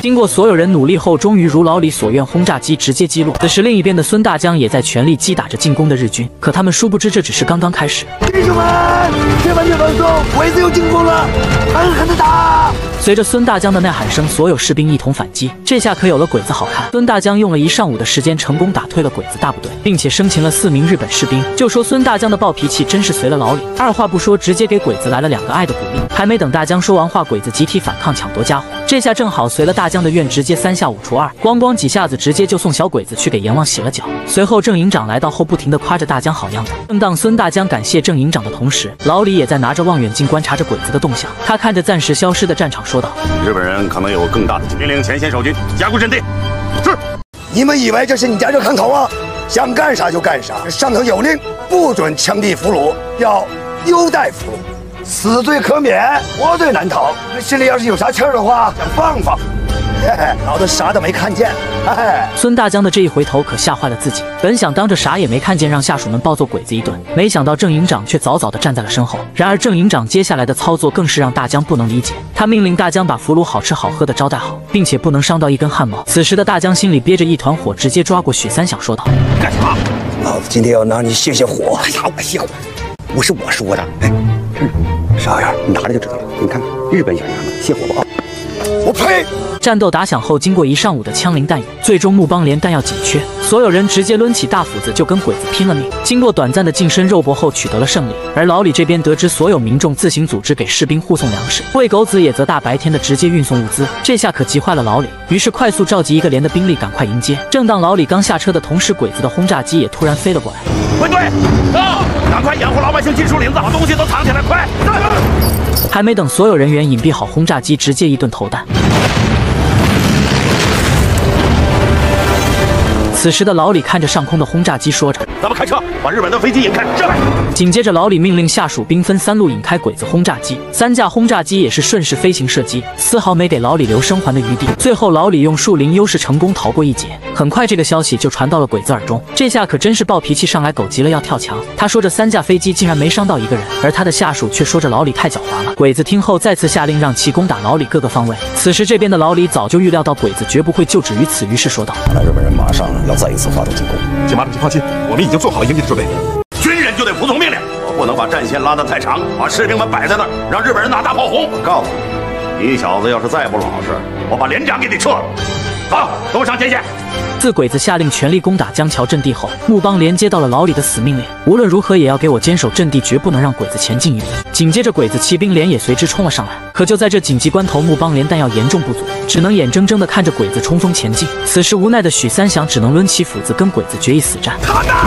经过所有人努力后，终于如老李所愿，轰炸机直接击落。此时另一边的孙大江也在全力击打着进攻的日军，可他们殊不知这只是刚刚开始。 弟兄们，千万别放松，鬼子又进攻了，狠狠的打！ 随着孙大江的呐喊声，所有士兵一同反击。这下可有了鬼子好看。孙大江用了1上午的时间，成功打退了鬼子大部队，并且生擒了4名日本士兵。就说孙大江的暴脾气真是随了老李，二话不说，直接给鬼子来了2个爱的鼓励。还没等大江说完话，鬼子集体反抗抢夺家伙。这下正好随了大江的愿，直接3下5除2，咣咣几下子，直接就送小鬼子去给阎王洗了脚。随后郑营长来到后，不停地夸着大江好样的。正当孙大江感谢郑营长的同时，老李也在拿着望远镜观察着鬼子的动向。他看着暂时消失的战场说道： 日本人可能有更大的命令前线守军加固阵地。是。 你们以为这是你家热炕头啊？想干啥就干啥，上头有令，不准枪毙俘虏，要优待俘虏，死罪可免，活罪难逃。心里要是有啥气儿的话，想放放。嘿嘿，老子啥都没看见。嘿嘿， 孙大江的这一回头可吓坏了自己，本想当着啥也没看见让下属们暴揍鬼子一顿，没想到郑营长却早早的站在了身后。然而郑营长接下来的操作更是让大江不能理解，他命令大江把俘虏好吃好喝的招待好，并且不能伤到一根汗毛。此时的大江心里憋着一团火，直接抓过许三想说道： 干啥？老子今天要拿你泄泄火。 哎呀，我泄火，不是我说的。哎，啥玩意儿？你拿着就知道了。你看看日本演员们泄火吧啊！ 我呸！ 战斗打响后，经过1上午的枪林弹雨，最终木邦连弹药紧缺，所有人直接抡起大斧子就跟鬼子拼了命。经过短暂的近身肉搏后，取得了胜利。而老李这边得知所有民众自行组织给士兵护送粮食，魏狗子也则大白天的直接运送物资，这下可急坏了老李，于是快速召集1个连的兵力赶快迎接。正当老李刚下车的同时，鬼子的轰炸机也突然飞了过来。 回队，走，赶快掩护老百姓进树林子，把东西都藏起来，快！ 还没等所有人员隐蔽好轰炸机，直接一顿投弹。此时的老李看着上空的轰炸机，说着：“ 咱们开车把日本的飞机引开，这边。” 紧接着，老李命令下属兵分3路引开鬼子轰炸机，3架轰炸机也是顺势飞行射击，丝毫没给老李留生还的余地。最后，老李用树林优势成功逃过一劫。很快，这个消息就传到了鬼子耳中，这下可真是暴脾气上来，狗急了要跳墙。他说这3架飞机竟然没伤到1个人，而他的下属却说着老李太狡猾了。鬼子听后再次下令让其攻打老李各个方位。此时这边的老李早就预料到鬼子绝不会就止于此，于是说道：“ 看来日本人马上要再一次发动进攻。 请马主席放心，我们已经做好了应对的准备。 军人就得服从命令，我不能把战线拉得太长，把士兵们摆在那儿，让日本人拿大炮轰。我告诉你，你小子要是再不老实，我把连长给你撤了。好，都上前线。” 自鬼子下令全力攻打江桥阵地后，木邦连接到了老李的死命令，无论如何也要给我坚守阵地，绝不能让鬼子前进一步。紧接着，鬼子骑兵连也随之冲了上来。可就在这紧急关头，木邦连弹药严重不足，只能眼睁睁地看着鬼子冲锋前进。此时无奈的许三祥只能抡起斧子跟鬼子决一死战。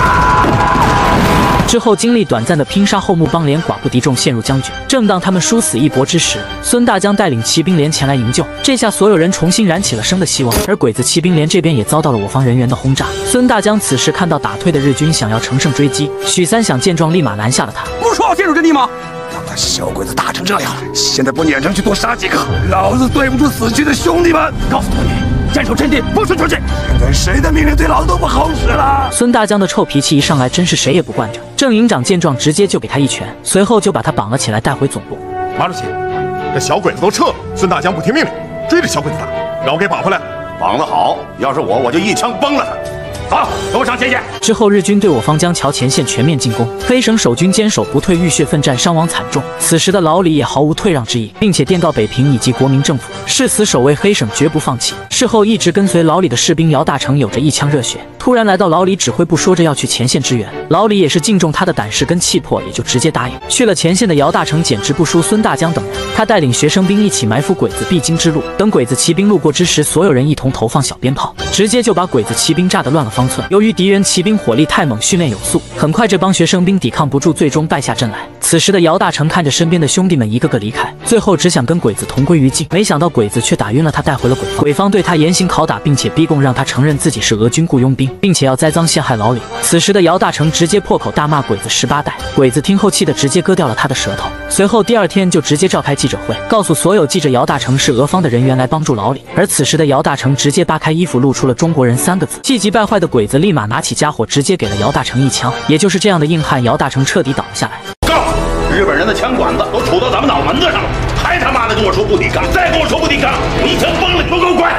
之后经历短暂的拼杀后，木邦连寡不敌众，陷入僵局。正当他们殊死一搏之时，孙大江带领骑兵连前来营救。这下所有人重新燃起了生的希望。而鬼子骑兵连这边也遭到了我方人员的轰炸。孙大江此时看到打退的日军，想要乘胜追击。许三想见状，立马拦下了他。 不是说要坚守阵地吗？ 让他小鬼子打成这样，现在不撵上去多杀几个，老子对不住死去的兄弟们！ 告诉你，坚守阵地，不许出去！ 现在谁的命令对老子都不好使了。 孙大江的臭脾气一上来，真是谁也不惯着。郑营长见状，直接就给他一拳，随后就把他绑了起来，带回总部。 马主席，这小鬼子都撤了，孙大江不听命令，追着小鬼子打，让我给绑回来。 绑得好，要是我就一枪崩了他。走，都上前线。 之后，日军对我方江桥前线全面进攻，黑省守军坚守不退，浴血奋战，伤亡惨重。此时的老李也毫无退让之意，并且电告北平以及国民政府，誓死守卫黑省，绝不放弃。事后一直跟随老李的士兵姚大成有着一腔热血，突然来到老李指挥部，说着要去前线支援。老李也是敬重他的胆识跟气魄，也就直接答应。去了前线的姚大成简直不输孙大江等人，他带领学生兵一起埋伏鬼子必经之路。等鬼子骑兵路过之时，所有人一同投放小鞭炮，直接就把鬼子骑兵炸得乱了方寸。由于敌人骑兵火力太猛，训练有素，很快这帮学生兵抵抗不住，最终败下阵来。此时的姚大成看着身边的兄弟们一个个离开，最后只想跟鬼子同归于尽，没想到鬼子却打晕了他，带回了鬼方。鬼方对他严刑拷打，并且逼供让他承认自己是俄军雇佣兵，并且要栽赃陷害老李。此时的姚大成直接破口大骂鬼子18代，鬼子听后气得直接割掉了他的舌头。随后第2天就直接召开记者会，告诉所有记者姚大成是俄方的人员来帮助老李。而此时的姚大成直接扒开衣服，露出了中国人3个字。气急败坏的鬼子立马拿起家伙直接给了姚大成一枪，也就是这样的硬汉，姚大成彻底倒了下来。 告诉日本人的枪管子都杵到咱们脑门子上了，还他妈的跟我说不抵抗，再跟我说不抵抗，我一枪崩了，你不够快！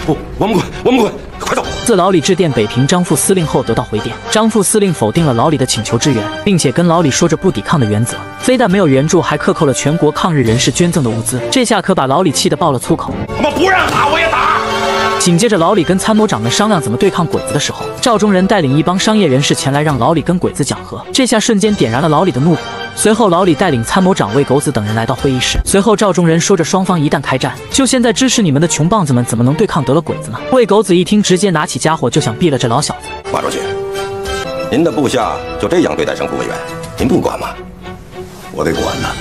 不，我们滚，快走！ 自老李致电北平张副司令后得到回电，张副司令否定了老李的请求支援，并且跟老李说着不抵抗的原则，非但没有援助，还克扣了全国抗日人士捐赠的物资。这下可把老李气得爆了粗口。 他妈不让打我也打！ 紧接着，老李跟参谋长们商量怎么对抗鬼子的时候，赵忠仁带领一帮商业人士前来让老李跟鬼子讲和，这下瞬间点燃了老李的怒火。随后，老李带领参谋长魏狗子等人来到会议室。随后，赵忠仁说着，双方一旦开战，就现在支持你们的穷棒子们怎么能对抗得了鬼子呢？魏狗子一听，直接拿起家伙就想毙了这老小子。 马主席，您的部下就这样对待省府委员，您不管吗？我得管呐。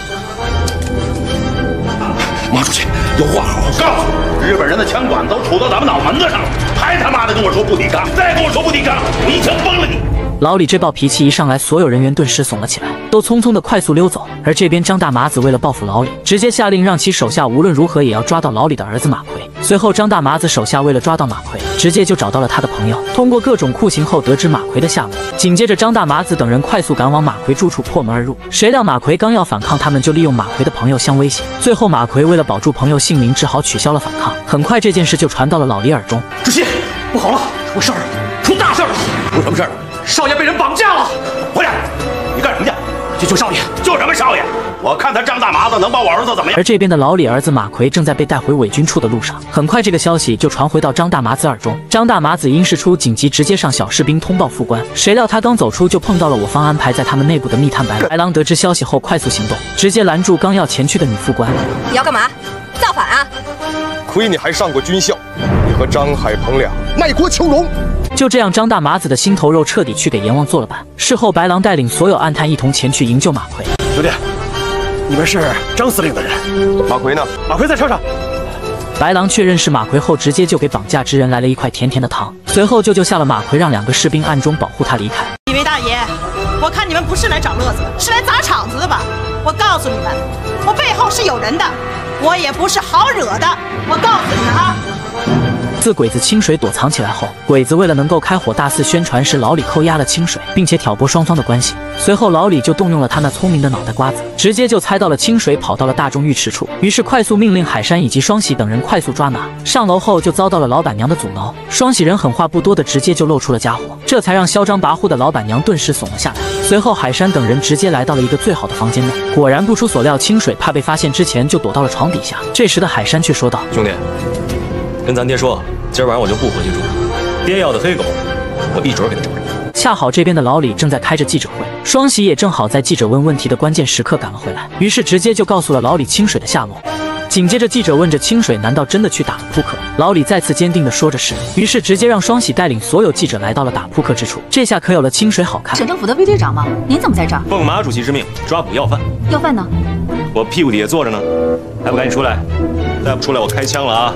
马主席，有话好好说。告诉你，日本人的枪管都杵到咱们脑门子上了，还他妈的跟我说不抵抗，再跟我说不抵抗，我一枪崩了你！ 老李这暴脾气一上来，所有人员顿时怂了起来，都匆匆的快速溜走。而这边张大麻子为了报复老李，直接下令让其手下无论如何也要抓到老李的儿子马奎。随后，张大麻子手下为了抓到马奎，直接就找到了他的朋友，通过各种酷刑后得知马奎的下落。紧接着，张大麻子等人快速赶往马奎住处破门而入。谁料马奎刚要反抗，他们就利用马奎的朋友相威胁。最后，马奎为了保住朋友性命，只好取消了反抗。很快，这件事就传到了老李耳中。 主席，不好了，出事儿了，出大事了！ 出什么事儿？ 少爷被人绑架了！ 回来！你干什么去？ 去救少爷！ 救什么少爷？我看他张大麻子能把我儿子怎么样？ 而这边的老李儿子马奎正在被带回伪军处的路上。很快，这个消息就传回到张大麻子耳中。张大麻子因事出紧急，直接向小士兵通报副官。谁料他刚走出，就碰到了我方安排在他们内部的密探白狼。白狼得知消息后，快速行动，直接拦住刚要前去的女副官。 你要干嘛？造反啊！ 亏你还上过军校，你和张海鹏俩卖国求荣。 就这样，张大麻子的心头肉彻底去给阎王做了板。事后，白狼带领所有暗探一同前去营救马奎。 兄弟，你们是张司令的人。 马奎呢？ 马奎在车上。 白狼确认是马奎后，直接就给绑架之人来了一块甜甜的糖，随后就救下了马奎，让2个士兵暗中保护他离开。 几位大爷，我看你们不是来找乐子的，是来砸场子的吧？我告诉你们，我背后是有人的，我也不是好惹的。我告诉你们啊！ 自鬼子清水躲藏起来后，鬼子为了能够开火大肆宣传是老李扣押了清水，并且挑拨双方的关系。随后老李就动用了他那聪明的脑袋瓜子，直接就猜到了清水跑到了大众浴池处，于是快速命令海山以及双喜等人快速抓拿。上楼后就遭到了老板娘的阻挠，双喜人狠话不多的直接就露出了家伙，这才让嚣张跋扈的老板娘顿时怂了下来。随后海山等人直接来到了一个最好的房间内，果然不出所料，清水怕被发现之前就躲到了床底下。这时的海山却说道： 兄弟，跟咱爹说，今儿晚上我就不回去住，爹要的黑狗，我一准给他找着。 恰好这边的老李正在开着记者会，双喜也正好在记者问问题的关键时刻赶了回来，于是直接就告诉了老李清水的下落。紧接着记者问着清水难道真的去打了扑克，老李再次坚定的说着是，于是直接让双喜带领所有记者来到了打扑克之处。这下可有了清水好看。 省政府的卫队长吗？您怎么在这儿？ 奉马主席之命抓捕要犯。 要饭呢？ 我屁股底下坐着呢，还不赶紧出来？再不出来我开枪了啊！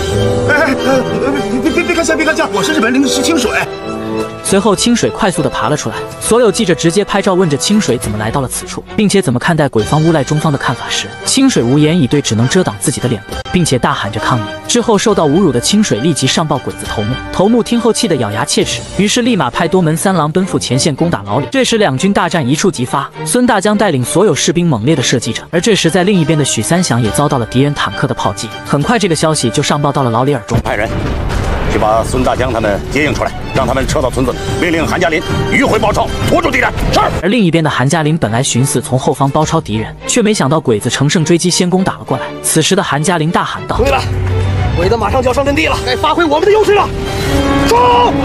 别开枪，别开枪！我是日本人，是清水。 随后清水快速的爬了出来，所有记者直接拍照问着清水怎么来到了此处，并且怎么看待鬼方诬赖中方的看法时，清水无言以对，只能遮挡自己的脸部，并且大喊着抗议。之后受到侮辱的清水立即上报鬼子头目，头目听后气得咬牙切齿，于是立马派多门三郎奔赴前线攻打老李。这时两军大战一触即发，孙大江带领所有士兵猛烈的射击着，而这时在另一边的许三祥也遭到了敌人坦克的炮击。很快这个消息就上报到了老李耳中， 派人去把孙大江他们接应出来，让他们撤到村子里，命令韩家林迂回包抄，拖住敌人。是。 而另一边的韩家林本来寻思从后方包抄敌人，却没想到鬼子乘胜追击，先攻打了过来。此时的韩家林大喊道： 对了，鬼子马上就要上阵地了，该发挥我们的优势了，冲！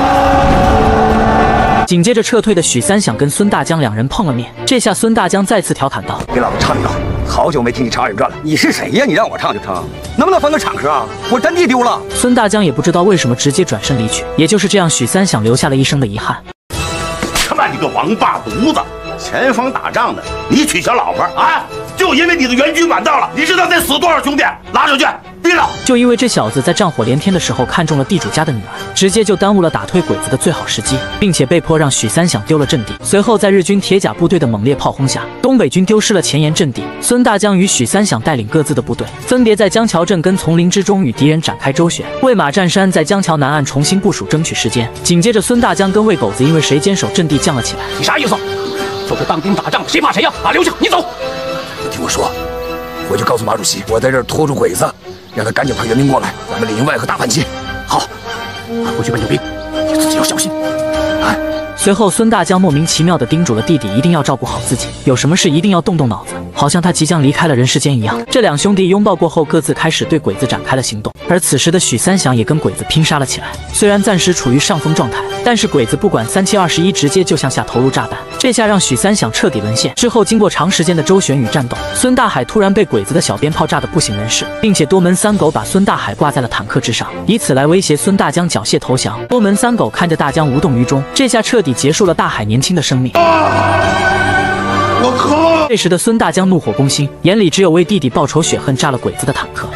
紧接着撤退的许三想跟孙大江两人碰了面，这下孙大江再次调侃道： 别老子唱一个，好久没听你唱二人转了。 你是谁呀？你让我唱就唱，能不能分个场合啊？我真地丢了。 孙大江也不知道为什么直接转身离去，也就是这样，许三想留下了一生的遗憾。 他妈你个王八犊子！前方打仗的，你娶小老婆啊？就因为你的援军晚到了，你知道得死多少兄弟？拉出去！毙了！ 就因为这小子在战火连天的时候看中了地主家的女儿，直接就耽误了打退鬼子的最好时机，并且被迫让许三想丢了阵地。随后在日军铁甲部队的猛烈炮轰下，东北军丢失了前沿阵地。孙大江与许三想带领各自的部队，分别在江桥镇跟丛林之中与敌人展开周旋，为马占山在江桥南岸重新部署争取时间。紧接着孙大江跟魏狗子因为谁坚守阵地犟了起来。 你啥意思？就是当兵打仗，谁怕谁呀？啊，刘星，你走。 听我说，回去告诉马主席，我在这儿拖住鬼子，让他赶紧派援兵过来，咱们里应外合大反击。 好，回去搬救兵，你自己要小心。 随后，孙大江莫名其妙地叮嘱了弟弟一定要照顾好自己，有什么事一定要动动脑子，好像他即将离开了人世间一样。这两兄弟拥抱过后，各自开始对鬼子展开了行动。而此时的许三祥也跟鬼子拼杀了起来，虽然暂时处于上风状态，但是鬼子不管3721，直接就向下投入炸弹，这下让许三祥彻底沦陷。之后，经过长时间的周旋与战斗，孙大海突然被鬼子的小鞭炮炸得不省人事，并且多门三狗把孙大海挂在了坦克之上，以此来威胁孙大江缴械投降。多门三狗看着大江无动于衷，这下彻底结束了大海年轻的生命。我靠！这时的孙大江怒火攻心，眼里只有为弟弟报仇雪恨，炸了鬼子的坦克。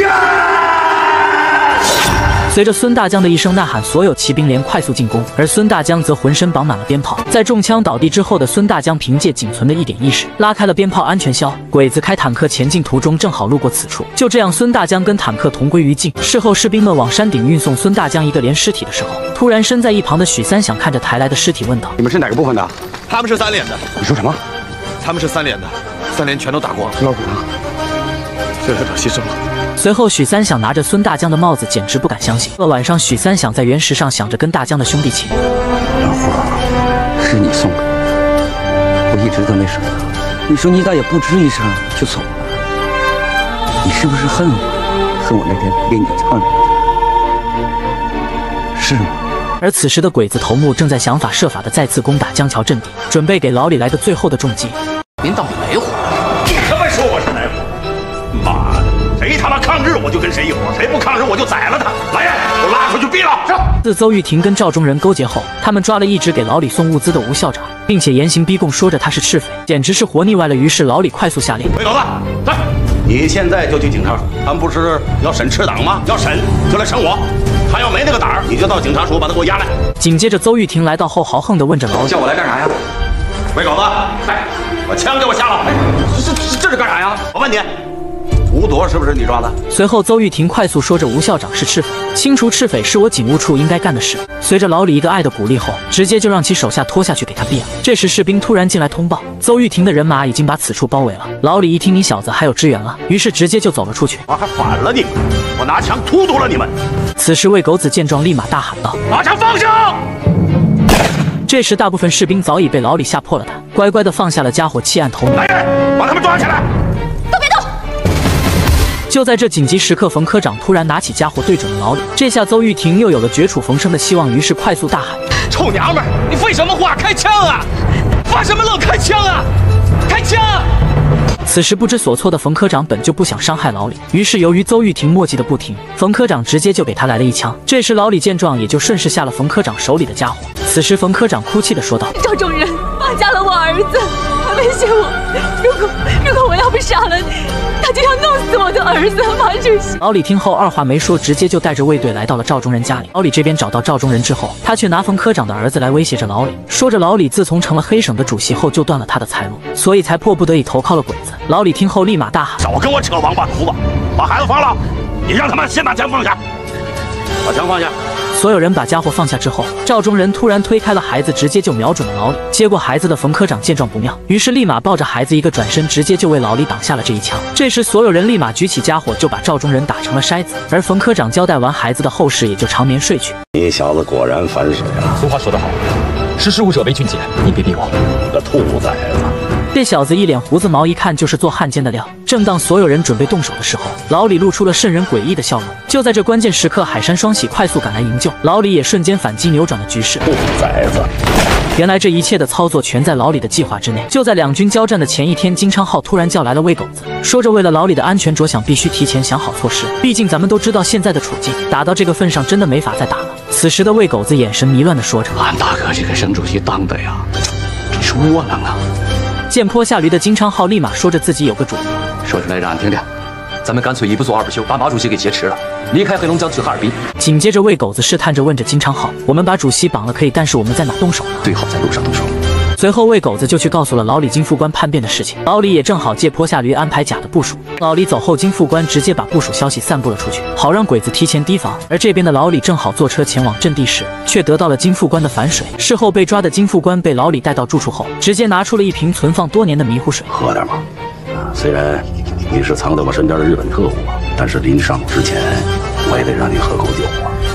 随着孙大江的一声呐喊，所有骑兵连快速进攻，而孙大江则浑身绑满了鞭炮。在中枪倒地之后的孙大江凭借仅存的一点意识，拉开了鞭炮安全销。鬼子开坦克前进途中正好路过此处，就这样孙大江跟坦克同归于尽。事后士兵们往山顶运送孙大江一个连尸体的时候，突然身在一旁的许三想看着抬来的尸体问道：“ 你们是哪个部分的？” 他们是3连的。 你说什么？ 他们是3连的，3连全都打过了。 老虎呢？ 这连长牺牲了。 随后，许三想拿着孙大江的帽子，简直不敢相信。晚上，许三想在原石上想着跟大江的兄弟情。 老虎，是你送的，我一直都没舍得。你说你咋也不吱一声就走了？你是不是恨我？恨我那天给你唱的？是吗？ 而此时的鬼子头目正在想法设法的再次攻打江桥阵地，准备给老李来个最后的重击。 您倒没火， 你他妈说我是哪火？妈的！谁他妈抗日我就跟谁一伙，谁不抗日我就宰了他！来人，给我拉出去毙了！是。 自邹玉婷跟赵忠仁勾结后，他们抓了一直给老李送物资的吴校长，并且严刑逼供，说着他是赤匪，简直是活腻歪了。于是老李快速下令： 魏狗子，来！你现在就去警察署，他们不是要审赤党吗？要审就来审我。他要没那个胆儿，你就到警察署把他给我押来。 紧接着，邹玉婷来到后，豪横地问着老李：“ 叫我来干啥呀？” 魏狗子，来，把枪给我下了！这是干啥呀？我问你。吴铎是不是你抓的？ 随后，邹玉婷快速说着吴校长是赤匪，清除赤匪是我警务处应该干的事。随着老李一个爱的鼓励后，直接就让其手下拖下去给他毙了。这时，士兵突然进来通报，邹玉婷的人马已经把此处包围了。老李一听你小子还有支援了，于是直接就走了出去。 我还反了你们，我拿枪突突了你们！ 此时，魏狗子见状立马大喊道：“ 把枪放下！” 这时，大部分士兵早已被老李吓破了胆，乖乖地放下了家伙，弃暗投明。 来人，把他们抓起来！ 都别动！ 就在这紧急时刻，冯科长突然拿起家伙对准了老李，这下邹玉婷又有了绝处逢生的希望，于是快速大喊：“ 臭娘们儿，你废什么话？开枪啊！发什么愣？开枪啊！开枪！” 此时不知所措的冯科长本就不想伤害老李，于是由于邹玉婷墨迹的不停，冯科长直接就给他来了一枪。这时老李见状，也就顺势下了冯科长手里的家伙。此时冯科长哭泣地说道：“ 赵忠仁绑架了我儿子，他威胁我，如果我要不杀了你，他就要弄死我的儿子。马主席。” 老李听后二话没说，直接就带着卫队来到了赵忠仁家里。老李这边找到赵忠仁之后，他却拿冯科长的儿子来威胁着老李，说着老李自从成了黑省的主席后就断了他的财路，所以才迫不得已投靠了鬼子。老李听后立马大喊：“ 少跟我扯王八犊子！把孩子放了！你让他们先把枪放下，把枪放下！” 所有人把家伙放下之后，赵忠仁突然推开了孩子，直接就瞄准了老李。接过孩子的冯科长见状不妙，于是立马抱着孩子一个转身，直接就为老李挡下了这一枪。这时所有人立马举起家伙，就把赵忠仁打成了筛子。而冯科长交代完孩子的后事，也就长眠睡去。 你小子果然反水了。 俗话说得好，识时务者为俊杰。你别逼我， 个兔崽子！ 这小子一脸胡子毛，一看就是做汉奸的料。正当所有人准备动手的时候，老李露出了瘆人诡异的笑容。就在这关键时刻，海山双喜快速赶来营救，老李也瞬间反击，扭转了局势。 兔崽子！ 原来这一切的操作全在老李的计划之内。就在两军交战的前一天，金昌浩突然叫来了魏狗子，说着为了老李的安全着想，必须提前想好措施。毕竟咱们都知道现在的处境，打到这个份上，真的没法再打了。此时的魏狗子眼神迷乱地说着：“ 俺大哥这个省主席当的呀，真是窝囊啊！” 见坡下驴的金昌浩立马说着自己有个主意， 说出来让俺听听。咱们干脆一不做二不休，把马主席给挟持了，离开黑龙江去哈尔滨。 紧接着魏狗子试探着问着金昌浩：“我们把主席绑了可以，但是我们在哪动手呢？” 最好在路上动手。 随后魏狗子就去告诉了老李金副官叛变的事情，老李也正好借坡下驴安排假的部署。老李走后，金副官直接把部署消息散布了出去，好让鬼子提前提防。而这边的老李正好坐车前往阵地时，却得到了金副官的反水。事后被抓的金副官被老李带到住处后，直接拿出了一瓶存放多年的迷糊水， 喝点嘛。虽然你是藏在我身边的日本特务，但是临上之前，我也得让你喝口酒啊。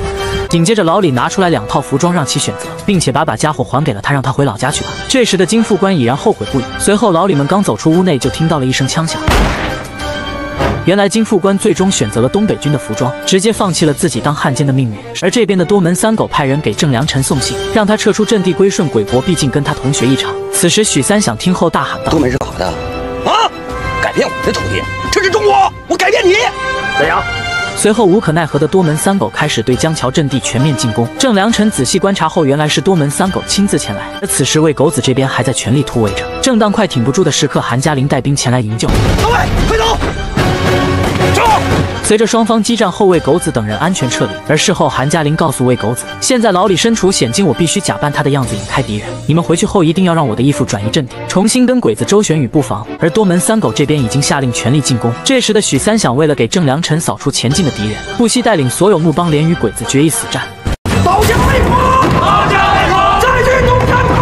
紧接着老李拿出来2套服装让其选择，并且把家伙还给了他，让他回老家去吧。这时的金副官已然后悔不已。随后老李们刚走出屋内，就听到了一声枪响。原来金副官最终选择了东北军的服装，直接放弃了自己当汉奸的命运。而这边的多门三狗派人给郑良辰送信，让他撤出阵地归顺鬼国，毕竟跟他同学一场。此时许三想听后大喊道：“ 多门是好的啊，改变我的土地，这是中国，我改变你。” 怎样？随后无可奈何的多门三狗开始对江桥阵地全面进攻。郑良辰仔细观察后，原来是多门三狗亲自前来。而此时魏狗子这边还在全力突围着。正当快挺不住的时刻，韩嘉林带兵前来营救。 各位，快走！走！ 随着双方激战后，魏狗子等人安全撤离。而事后，韩嘉林告诉魏狗子，现在老李身处险境，我必须假扮他的样子引开敌人。你们回去后一定要让我的义父转移阵地，重新跟鬼子周旋与布防。而多门三狗这边已经下令全力进攻。这时的许三想为了给郑良辰扫除前进的敌人，不惜带领所有木帮连与鬼子决一死战。 保家卫国！保家卫国！再去东山口！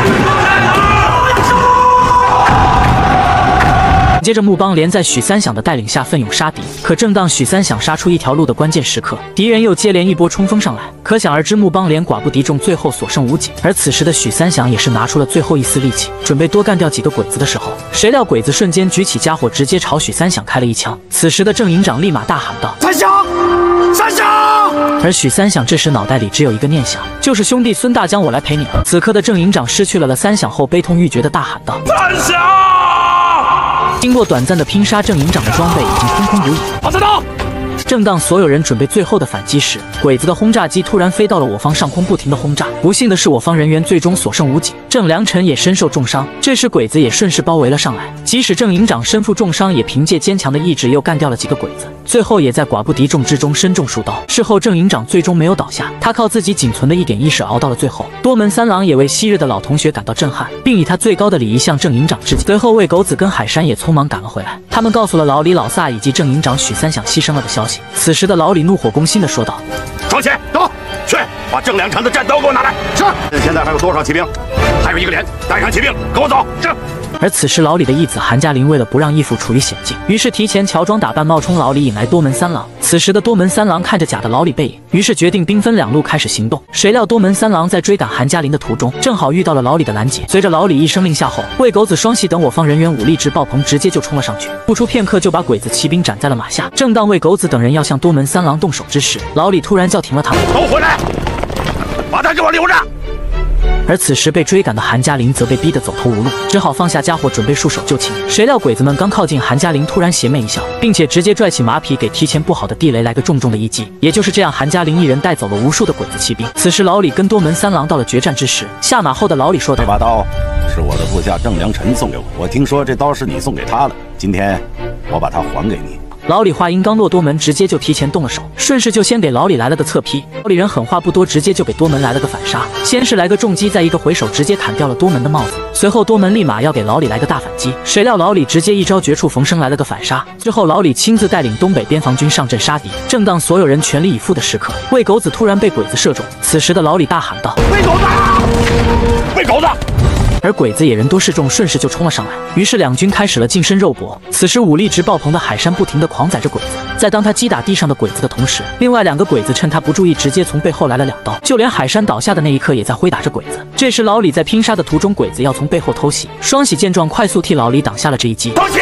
接着木帮连在许三想的带领下奋勇杀敌，可正当许三想杀出一条路的关键时刻，敌人又接连一波冲锋上来，可想而知木帮连寡不敌众，最后所剩无几。而此时的许三想也是拿出了最后一丝力气，准备多干掉几个鬼子的时候，谁料鬼子瞬间举起家伙，直接朝许三想开了一枪。此时的郑营长立马大喊道：“ 三想！三想！” 而许三想这时脑袋里只有一个念想，就是兄弟孙大江，我来陪你了。此刻的郑营长失去了三想后，悲痛欲绝的大喊道：“ 三想！” 经过短暂的拼杀，郑营长的装备已经空空如也。 往上走！ 正当所有人准备最后的反击时，鬼子的轰炸机突然飞到了我方上空，不停的轰炸。不幸的是，我方人员最终所剩无几，郑良辰也身受重伤。这时鬼子也顺势包围了上来，即使郑营长身负重伤，也凭借坚强的意志又干掉了几个鬼子，最后也在寡不敌众之中身中数刀。事后郑营长最终没有倒下，他靠自己仅存的一点意识熬到了最后。多门三郎也为昔日的老同学感到震撼，并以他最高的礼仪向郑营长致敬。随后魏狗子跟海山也匆忙赶了回来，他们告诉了老李、老萨以及郑营长许三想牺牲了的消息。此时的老李怒火攻心的说道：“ 双喜，走，去把郑良辰的战刀给我拿来。是。现在还有多少骑兵？还有1个连，带上骑兵，跟我走。是。” 而此时老李的义子韩嘉林为了不让义父处于险境，于是提前乔装打扮冒充老李，引来多门三郎。此时的多门三郎看着假的老李背影，于是决定兵分2路开始行动。谁料多门三郎在追赶韩嘉林的途中，正好遇到了老李的拦截。随着老李一声令下后，魏狗子、双喜等我方人员武力值爆棚，直接就冲了上去，不出片刻就把鬼子骑兵斩在了马下。正当魏狗子等人要向多门三郎动手之时，老李突然叫停了他们， 都回来，把他给我留着。 而此时被追赶的韩嘉林则被逼得走投无路，只好放下家伙准备束手就擒。谁料鬼子们刚靠近，韩嘉林突然邪魅一笑，并且直接拽起马匹给提前布好的地雷来个重重的一击。也就是这样，韩嘉林一人带走了无数的鬼子骑兵。此时老李跟多门三郎到了决战之时，下马后的老李说道：“ 这把刀是我的部下郑良辰送给我，我听说这刀是你送给他的，今天我把它还给你。” 老李话音刚落，多门直接就提前动了手，顺势就先给老李来了个侧劈。老李人狠话不多，直接就给多门来了个反杀，先是来个重击，再一个回手直接砍掉了多门的帽子。随后多门立马要给老李来个大反击，谁料老李直接一招绝处逢生来了个反杀。之后老李亲自带领东北边防军上阵杀敌。正当所有人全力以赴的时刻，魏狗子突然被鬼子射中。此时的老李大喊道：“ 魏狗子！ 魏狗子！” 而鬼子也人多势众，顺势就冲了上来。于是两军开始了近身肉搏。此时武力值爆棚的海山不停地狂宰着鬼子，在当他击打地上的鬼子的同时，另外2个鬼子趁他不注意，直接从背后来了2刀。就连海山倒下的那一刻，也在挥打着鬼子。这时老李在拼杀的途中，鬼子要从背后偷袭，双喜见状，快速替老李挡下了这一击。 双喜，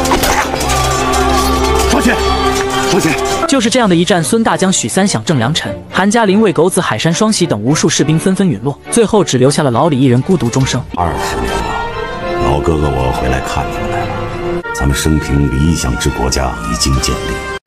双喜，双喜。 就是这样的一战，孙大江、许三想、郑良辰、韩嘉林、魏狗子、海山、双喜等无数士兵纷纷陨落，最后只留下了老李一人孤独终生。 20年了，老哥哥我回来看你们来了，咱们生平理想之国家已经建立。